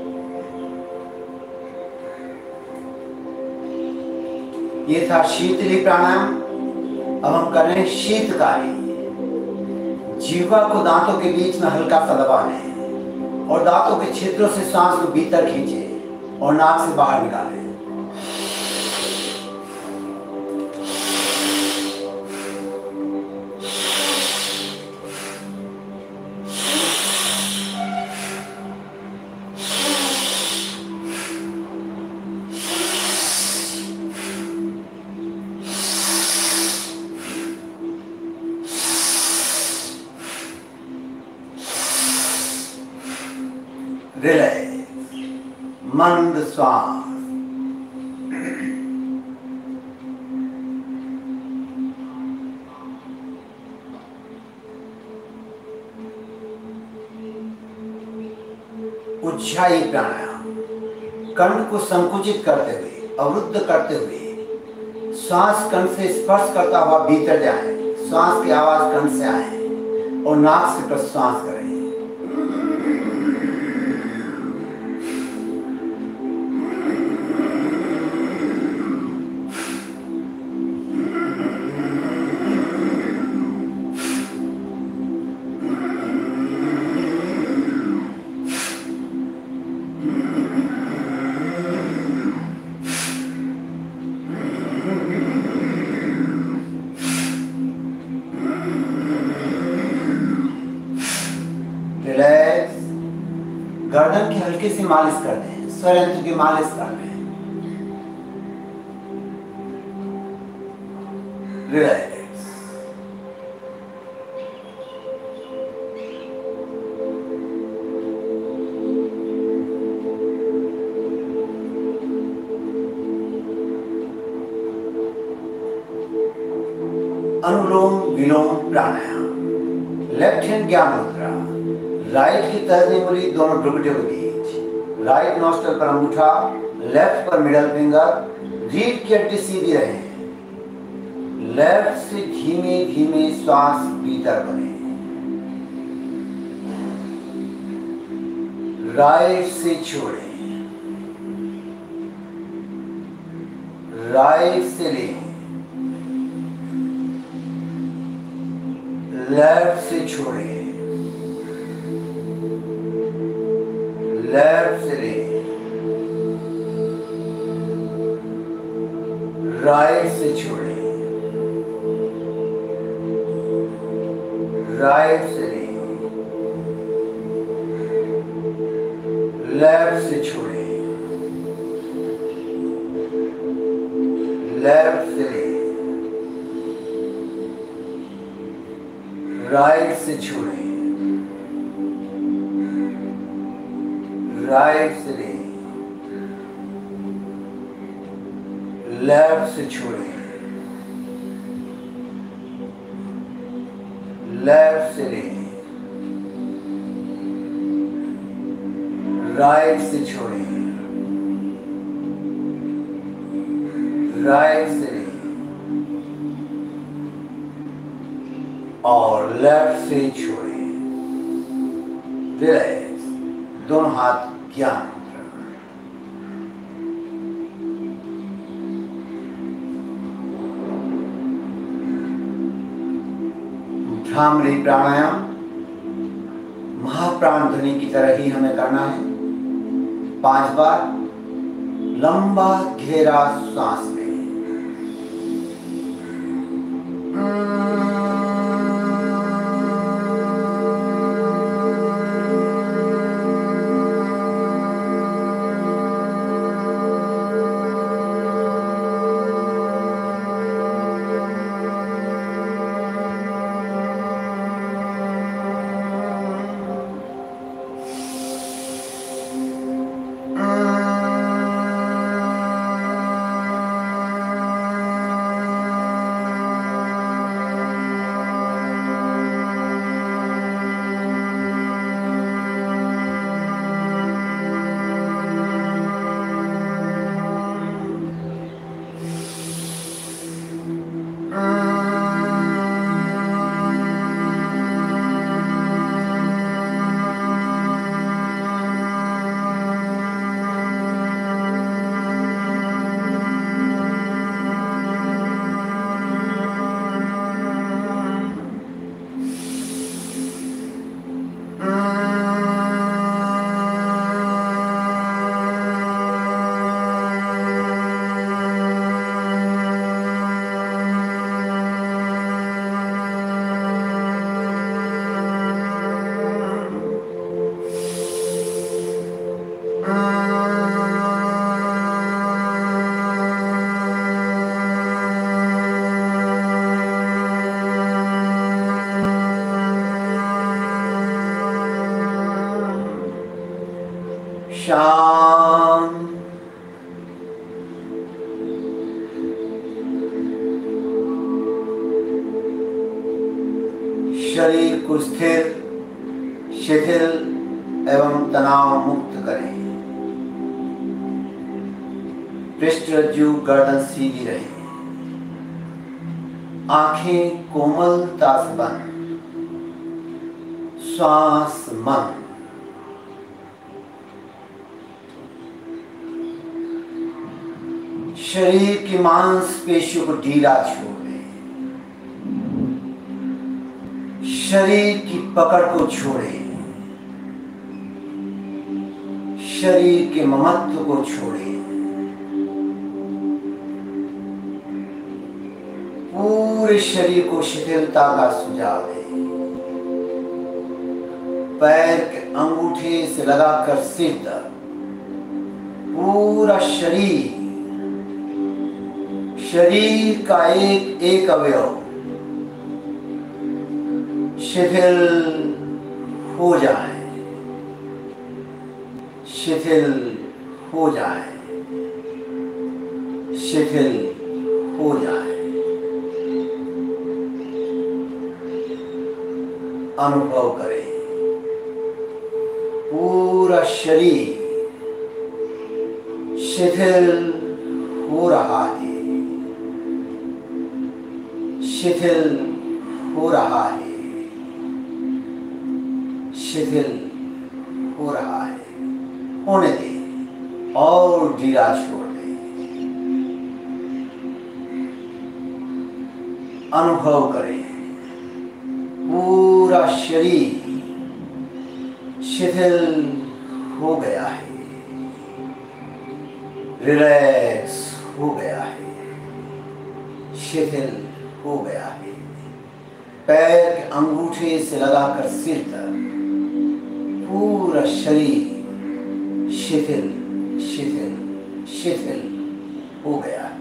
ये था शीतली प्राणायाम। अब हम कर रहे हैं शीतकारी। जीवा को दांतों के बीच में हल्का सा दबा लें और दांतों के छिद्रों से सांस को भीतर खींचे और नाक से बाहर निकालें। रिलैक्स, मंद श्वास। उज्जाई प्राणायाम, कंठ को संकुचित करते हुए, अवरुद्ध करते हुए श्वास कंठ से स्पर्श करता हुआ भीतर जाए, श्वास की आवाज कंठ से आए और नाक से प्रश्वास करें। रिलैक्स, गर्दन की हल्की सी मालिश कर दें, स्वर यंत्र की मालिश कर दें। Relax, anulom vilom pranayama. Left hand ज्ञान मुद्रा, राइट की तर्जनी उंगली दोनों भ्रुकुटियों के बीच, राइट नॉस्ट्रिल पर अंगूठा, लेफ्ट पर मिडल फिंगर, रीढ़ की हड्डी सीधी रहे। लेफ्ट से धीमे धीमे श्वास भीतर भरें, राइट से छोड़ें। राइट से लें, लेफ्ट से छोड़ें, लेफ्ट से लें, राइट से छोड़ें, राइट से लें, लेफ्ट से छोड़ें, लेफ्ट से लें, राइट से छोड़ें, राइट से लें, लेफ्ट से छोड़ें, लेफ्ट से लें, राइट से छोड़ें, राइट से लें और लेफ्ट से छोड़ें। रिलैक्स, दोनों हाथ ज्ञान भ्रामरी प्राणायाम महाप्राण ध्वनि की तरह ही हमें करना है। 5 बार लंबा गहरा सांस लें। शांत, शरीर को स्थिर, शिथिल एवं तनाव मुक्त करें। पृष्ठरज्जु गर्दन सीधी रहे, आंखें कोमलता से बंद, श्वास मंद। शरीर की मांसपेशियों को ढीला छोड़ दें, शरीर की पकड़ को छोड़ें, शरीर के ममत्व को छोड़ें, पूरे शरीर को शिथिलता का सुझाव दें। पैर के अंगूठे से लगाकर सिर तक पूरा शरीर, शरीर का एक एक अवयव शिथिल हो जाए, शिथिल हो जाए, शिथिल हो जाए। अनुभव करें पूरा शरीर शिथिल हो रहा है, शिथिल हो रहा है, शिथिल हो रहा है। होने दें और ढीला छोड़ दें। अनुभव करें। पूरा शरीर शिथिल हो गया है, रिलैक्स हो गया है, शिथिल हो गया है। पैर के अंगूठे से लगाकर सिर तक पूरा शरीर शिथिल शिथिल शिथिल हो गया है।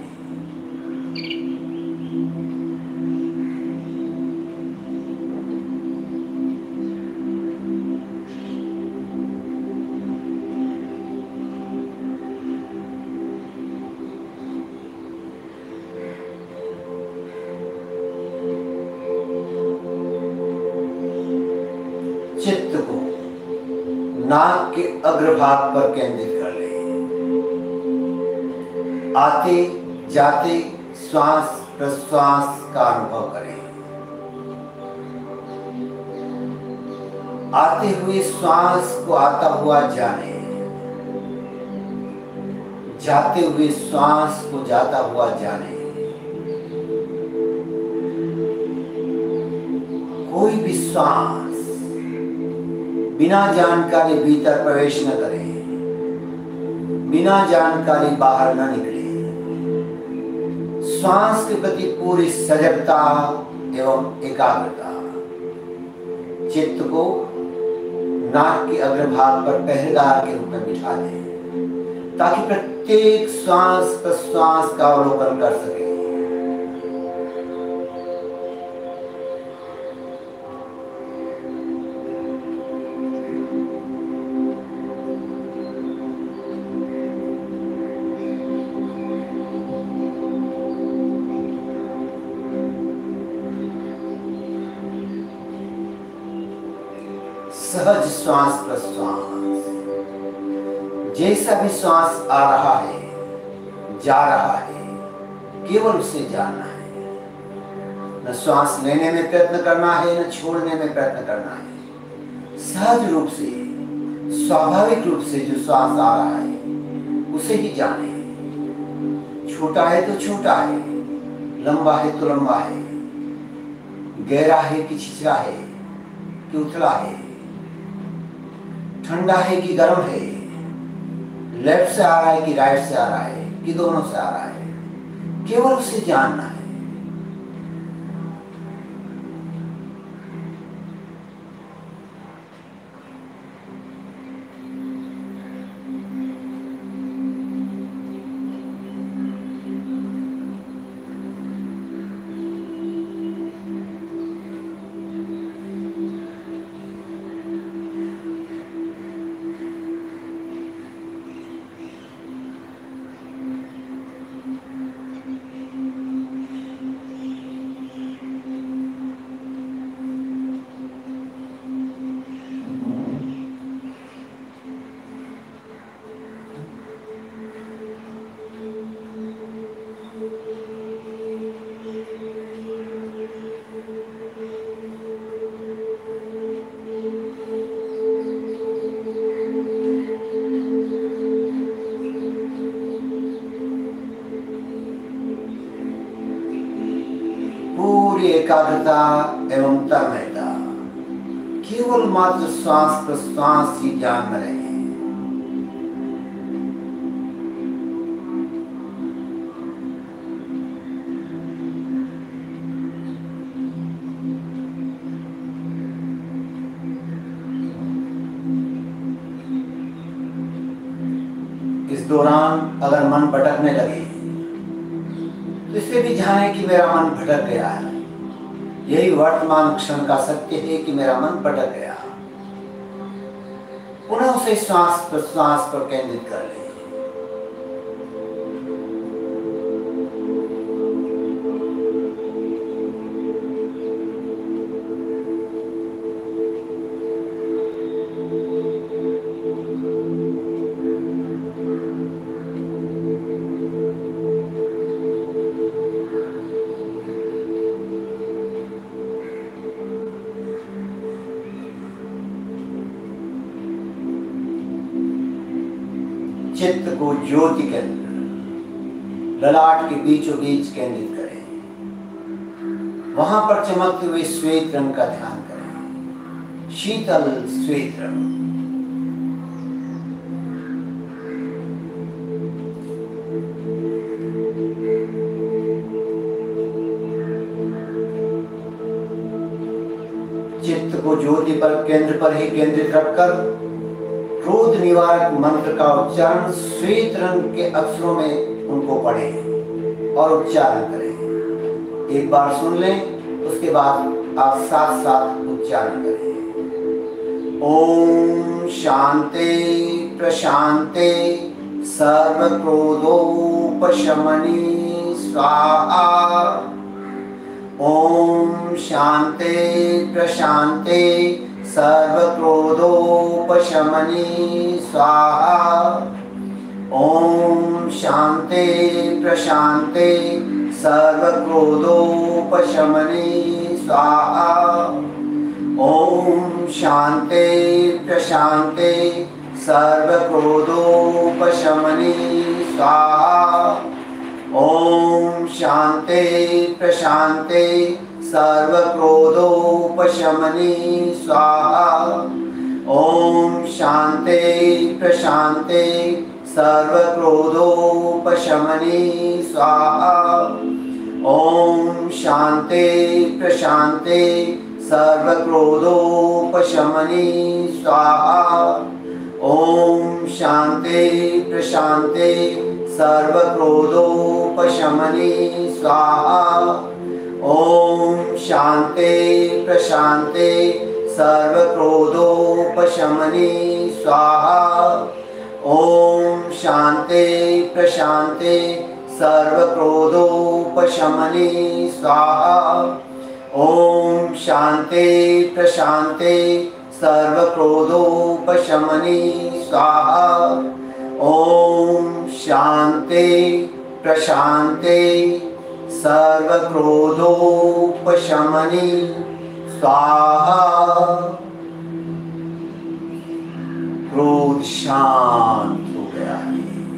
चित्त को नाक के अग्रभाग पर केंद्रित कर ले। आते जाते श्वास प्रश्वास का अनुभव करें। आते हुए श्वास को आता हुआ जाने, जाते हुए श्वास को जाता हुआ जाने। कोई भी श्वास बिना जानकारी भीतर प्रवेश न करे, बिना जानकारी बाहर न निकले। श्वास के प्रति पूरी सजगता एवं एकाग्रता। चित्त को नाक के अग्रभाग पर पहरेदार के रूप में बिठा दें, ताकि प्रत्येक श्वास प्रश्वास का अवलोकन कर सके। सहज श्वास प्रश्वास। जैसा भी श्वास आ रहा है, जा रहा है, केवल उसे जानना है। न श्वास लेने में प्रयत्न करना है, न छोड़ने में प्रयत्न करना है। सहज रूप से, स्वाभाविक रूप से जो श्वास आ रहा है उसे ही जाने। छोटा है तो छोटा है, लंबा है तो लंबा है, गहरा है कि छिछरा है कि उथला है, ठंडा है कि गर्म है, लेफ्ट से आ रहा है कि राइट से आ रहा है कि दोनों से आ रहा है, केवल उसे जानना है। एकाग्रता एवं तन्मयता, केवल मात्र श्वास प्रश्वास ही ध्यान में रहे। इस दौरान अगर मन भटकने लगे तो इसे भी जाने कि मेरा मन भटक गया है। यही वर्तमान क्षण का सत्य है कि मेरा मन भटक गया। पुनः उसे श्वास प्रश्वास पर केंद्रित कर ले। चित्त को ज्योति के अंदर ललाट के बीचों बीच केंद्रित करें। वहां पर चमकते हुए श्वेत रंग का ध्यान करें, शीतल श्वेत रंग। चित्त को ज्योति पर केंद्र पर ही केंद्रित रखकर क्रोध निवारक मंत्र का उच्चारण श्वेत रंग के अक्षरों में उनको पढ़ें और उच्चारण करें। एक बार सुन लें, उसके बाद आप साथ साथ उच्चारण करें। ओम शांति प्रशांति सर्व क्रोधोपशमनी स्वाहा। ओम शांति प्रशांति सर्व क्रोधोपशमनी स्वाहा। ओम शांति प्रशांति सर्व क्रोधोपशमनी स्वाहा। ओम शांति प्रशांति सर्व क्रोधोपशमनी स्वाहा। ओम शांति प्रशांति सर्व क्रोधोपशमनी स्वाहा। ओम शांति प्रशांति सर्व क्रोधोपशमनी स्वाहा। ओम शांति प्रशांति सर्व क्रोधोपशमनी स्वाहा। ओम शांति प्रशांति सर्व क्रोधोपशमनी स्वाहा। ओम शांति प्रशांति सर्व क्रोधोपशमनी स्वाहा। ओम शांति प्रशांति सर्व क्रोधोपशमनी स्वाहा। ओम शांति प्रशांति सर्व क्रोधोपशमनी स्वाहा। ओम शांति प्रशांति सर्व क्रोधोपशमनी स्वाहा। क्रोध शांत हो गया है,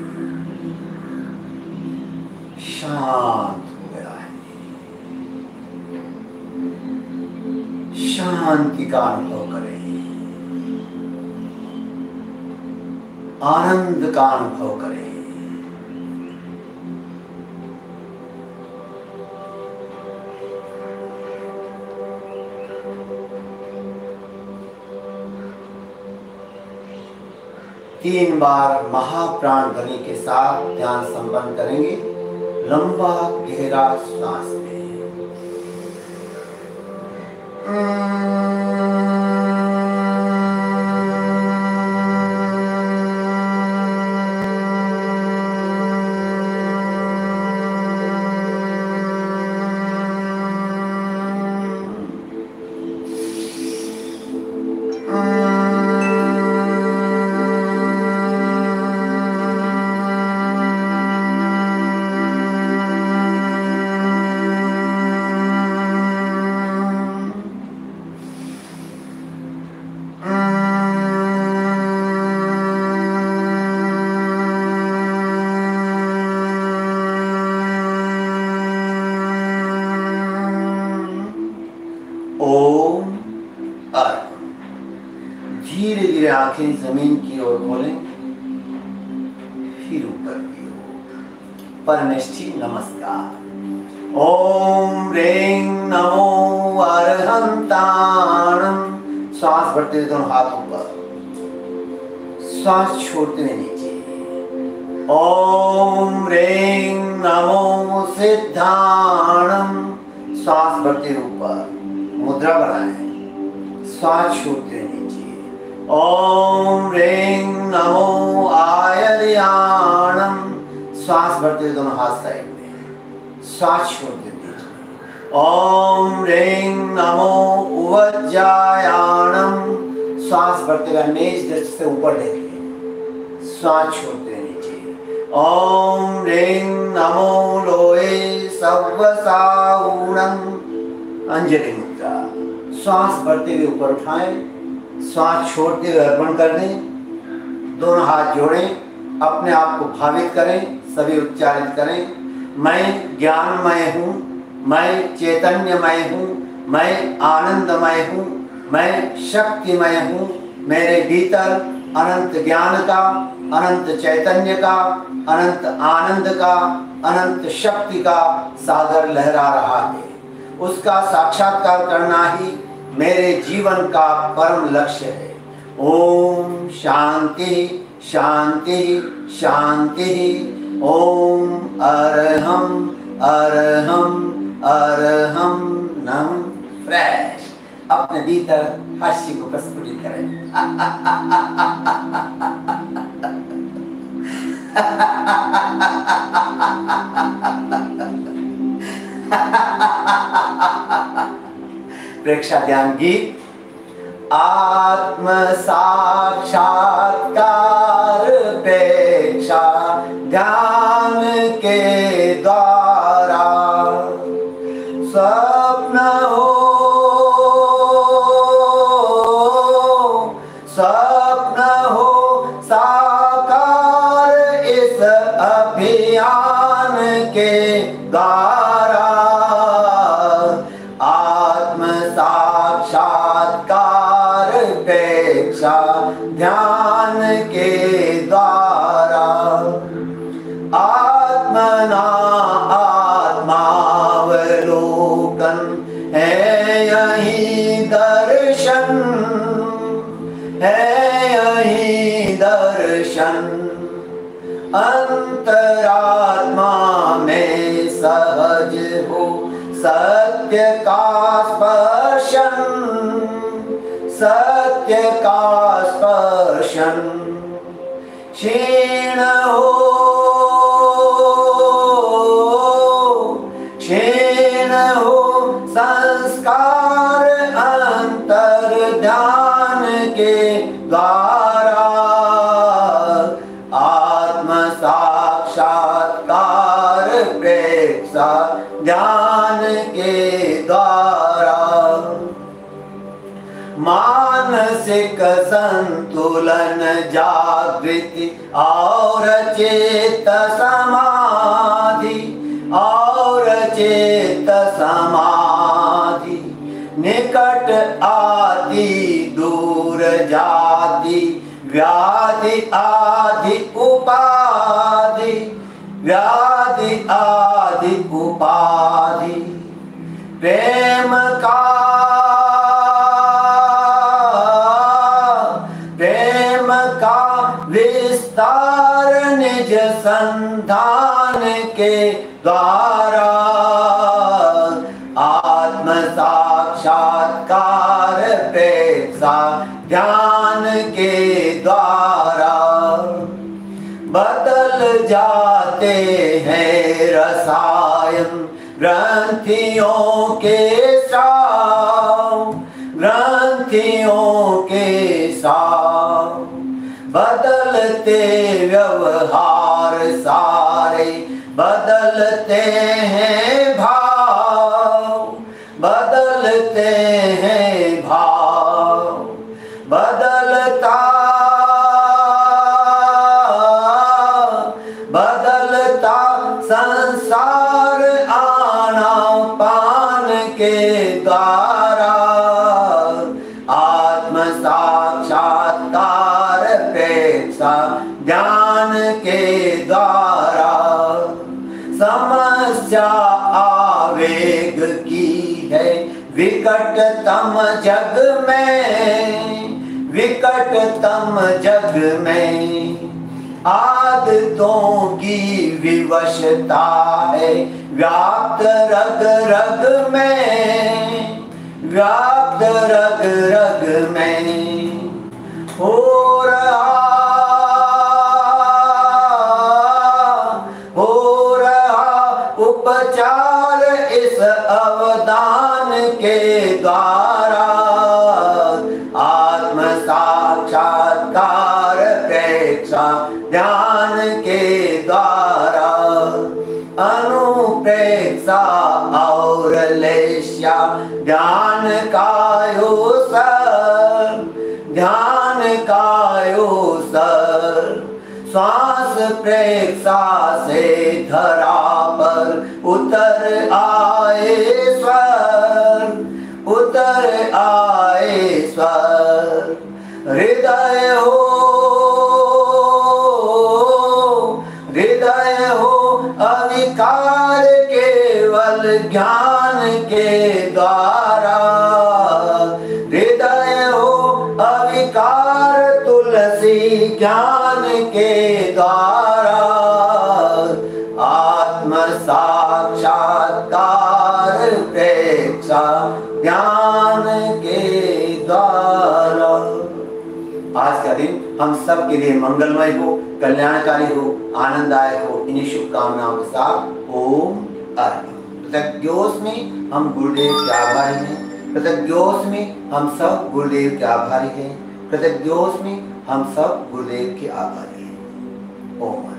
शांत हो गया है। शांति का अनुभव करें, आनंद का अनुभव करें। तीन बार महाप्राण ध्वनि के साथ ध्यान संपन्न करेंगे। लंबा गहरा श्वास लें। धीरे धीरे आंखें जमीन की ओर खोलें, फिर ऊपर की ओर। परमेष्ठी नमस्कार। ओम ह्रीं नमो अर्हंताणं। श्वास भरते हुए दोनों हाथ ऊपर, श्वास छोड़ते हुए नीचे। ओम ह्रीं नमो सिद्धाणं। श्वास भरते हुए ऊपर, मुद्रा बनाएं, श्वास छोड़ते हुए नीचे। ओम ह्रीं नमो आयर्याणं। श्वास भरते हुए दोनों हाथ साइड में, श्वास छोड़ते हुए नीचे। ओम ह्रीं नमो उवज्जायाणं। श्वास भरते हुए नेज दृष्टि से ऊपर देखें, श्वास छोड़ते हुए नीचे। ओम ह्रीं नमो लोहे सव्वसाऊणं। अंजलि मुद्रा। श्वास भरते हुए ऊपर उठाएं, श्वास छोड़ते हुए अर्पण कर दें। दोनों हाथ जोड़ें, अपने आप को भावित करें, सभी उच्चारित करें। मैं ज्ञानमय हूँ, मैं चैतन्यमय हूँ, मैं आनंदमय हूँ, मैं शक्तिमय हूँ। मेरे भीतर अनंत ज्ञान का, अनंत चैतन्य का, अनंत आनंद का, अनंत शक्ति का सागर लहरा रहा है। उसका साक्षात्कार करना ही मेरे जीवन का परम लक्ष्य है। ओम शांति शांति शांति। ओम अरहम अरहम अरहम नम। फ्रेश अपने भीतर हास्य को प्रस्फुटित करें। प्रेक्षा ध्यान गीत। आत्म साक्षात्कार प्रेक्षा ध्यान के द्वारा स्वप्न हो, स्वप्न हो साकार इस अभियान के द्वारा। आत्म साक्षात्कार प्रेक्षा ध्यान के द्वारा आत्मना आत्मावलोकन है यही दर्शन, है यही दर्शन। अंतरात्मा में सहज हो सत्य का स्पर्शन, सत्य का स्पर्शन। क्षीण हो, क्षीण हो संस्कार अंतर ध्यान के द्वारा। आत्म साक्षात्कार प्रेक्षा ध्यान के द्वारा मानसिक संतुलन जागृति और चेत समाधि, और चेत समाधि। निकट आदि दूर जाति, व्याधि आदि उपाधि, व्याधि आदि उपाधि। प्रेम का, प्रेम का विस्तार निज संधान के द्वारा। आत्म साक्षात्कार प्रेक्षा ध्यान के द्वारा बदल जाते हैं रसायन ग्रंथियों के स्राव, ग्रंथियों के स्राव। बदलते व्यवहार सारे, बदलते हैं भाव, बदलते हैं भाव। बदलता, बदलता संसार आना पान के द्वारा। आत्म साक्षात्कार प्रेक्षा ध्यान के द्वारा समस्या आवेग की है विकटतम जग में, विकटतम जग में। आदतों की विवशता है व्याप्त रग रग में, व्याप्त रग रग में। हो रहा, हो रहा उपचार इस अवदान के द्वारा। आत्म साक्षात्कार प्रेक्षा ध्यान के द्वारा अनुप्रेक्षा और लेश्या ध्यान कायो सर, ध्यान कायो सर। श्वास प्रेक्षा से धरा पर उतर आए स्वर, उतर आए स्वर। हृदय हो, हृदय हो अविकार केवल ज्ञान के द्वारा। हृदय हो अविकार तुलसी ज्ञान के द्वारा। आत्म साक्षात्कार प्रेक्षा ज्ञान के द्वारा। आज का दिन हम सब के लिए मंगलमय हो, कल्याणकारी हो, आनंददायक हो। इन्हीं शुभकामनाओं के साथ ओम अर्पण। प्रत्यक्ष में हम गुरुदेव के आभारी हैं। प्रत्यक्ष में हम सब गुरुदेव के आभारी हैं। प्रत्यक्ष में हम सब गुरुदेव के आभारी हैं। ओम।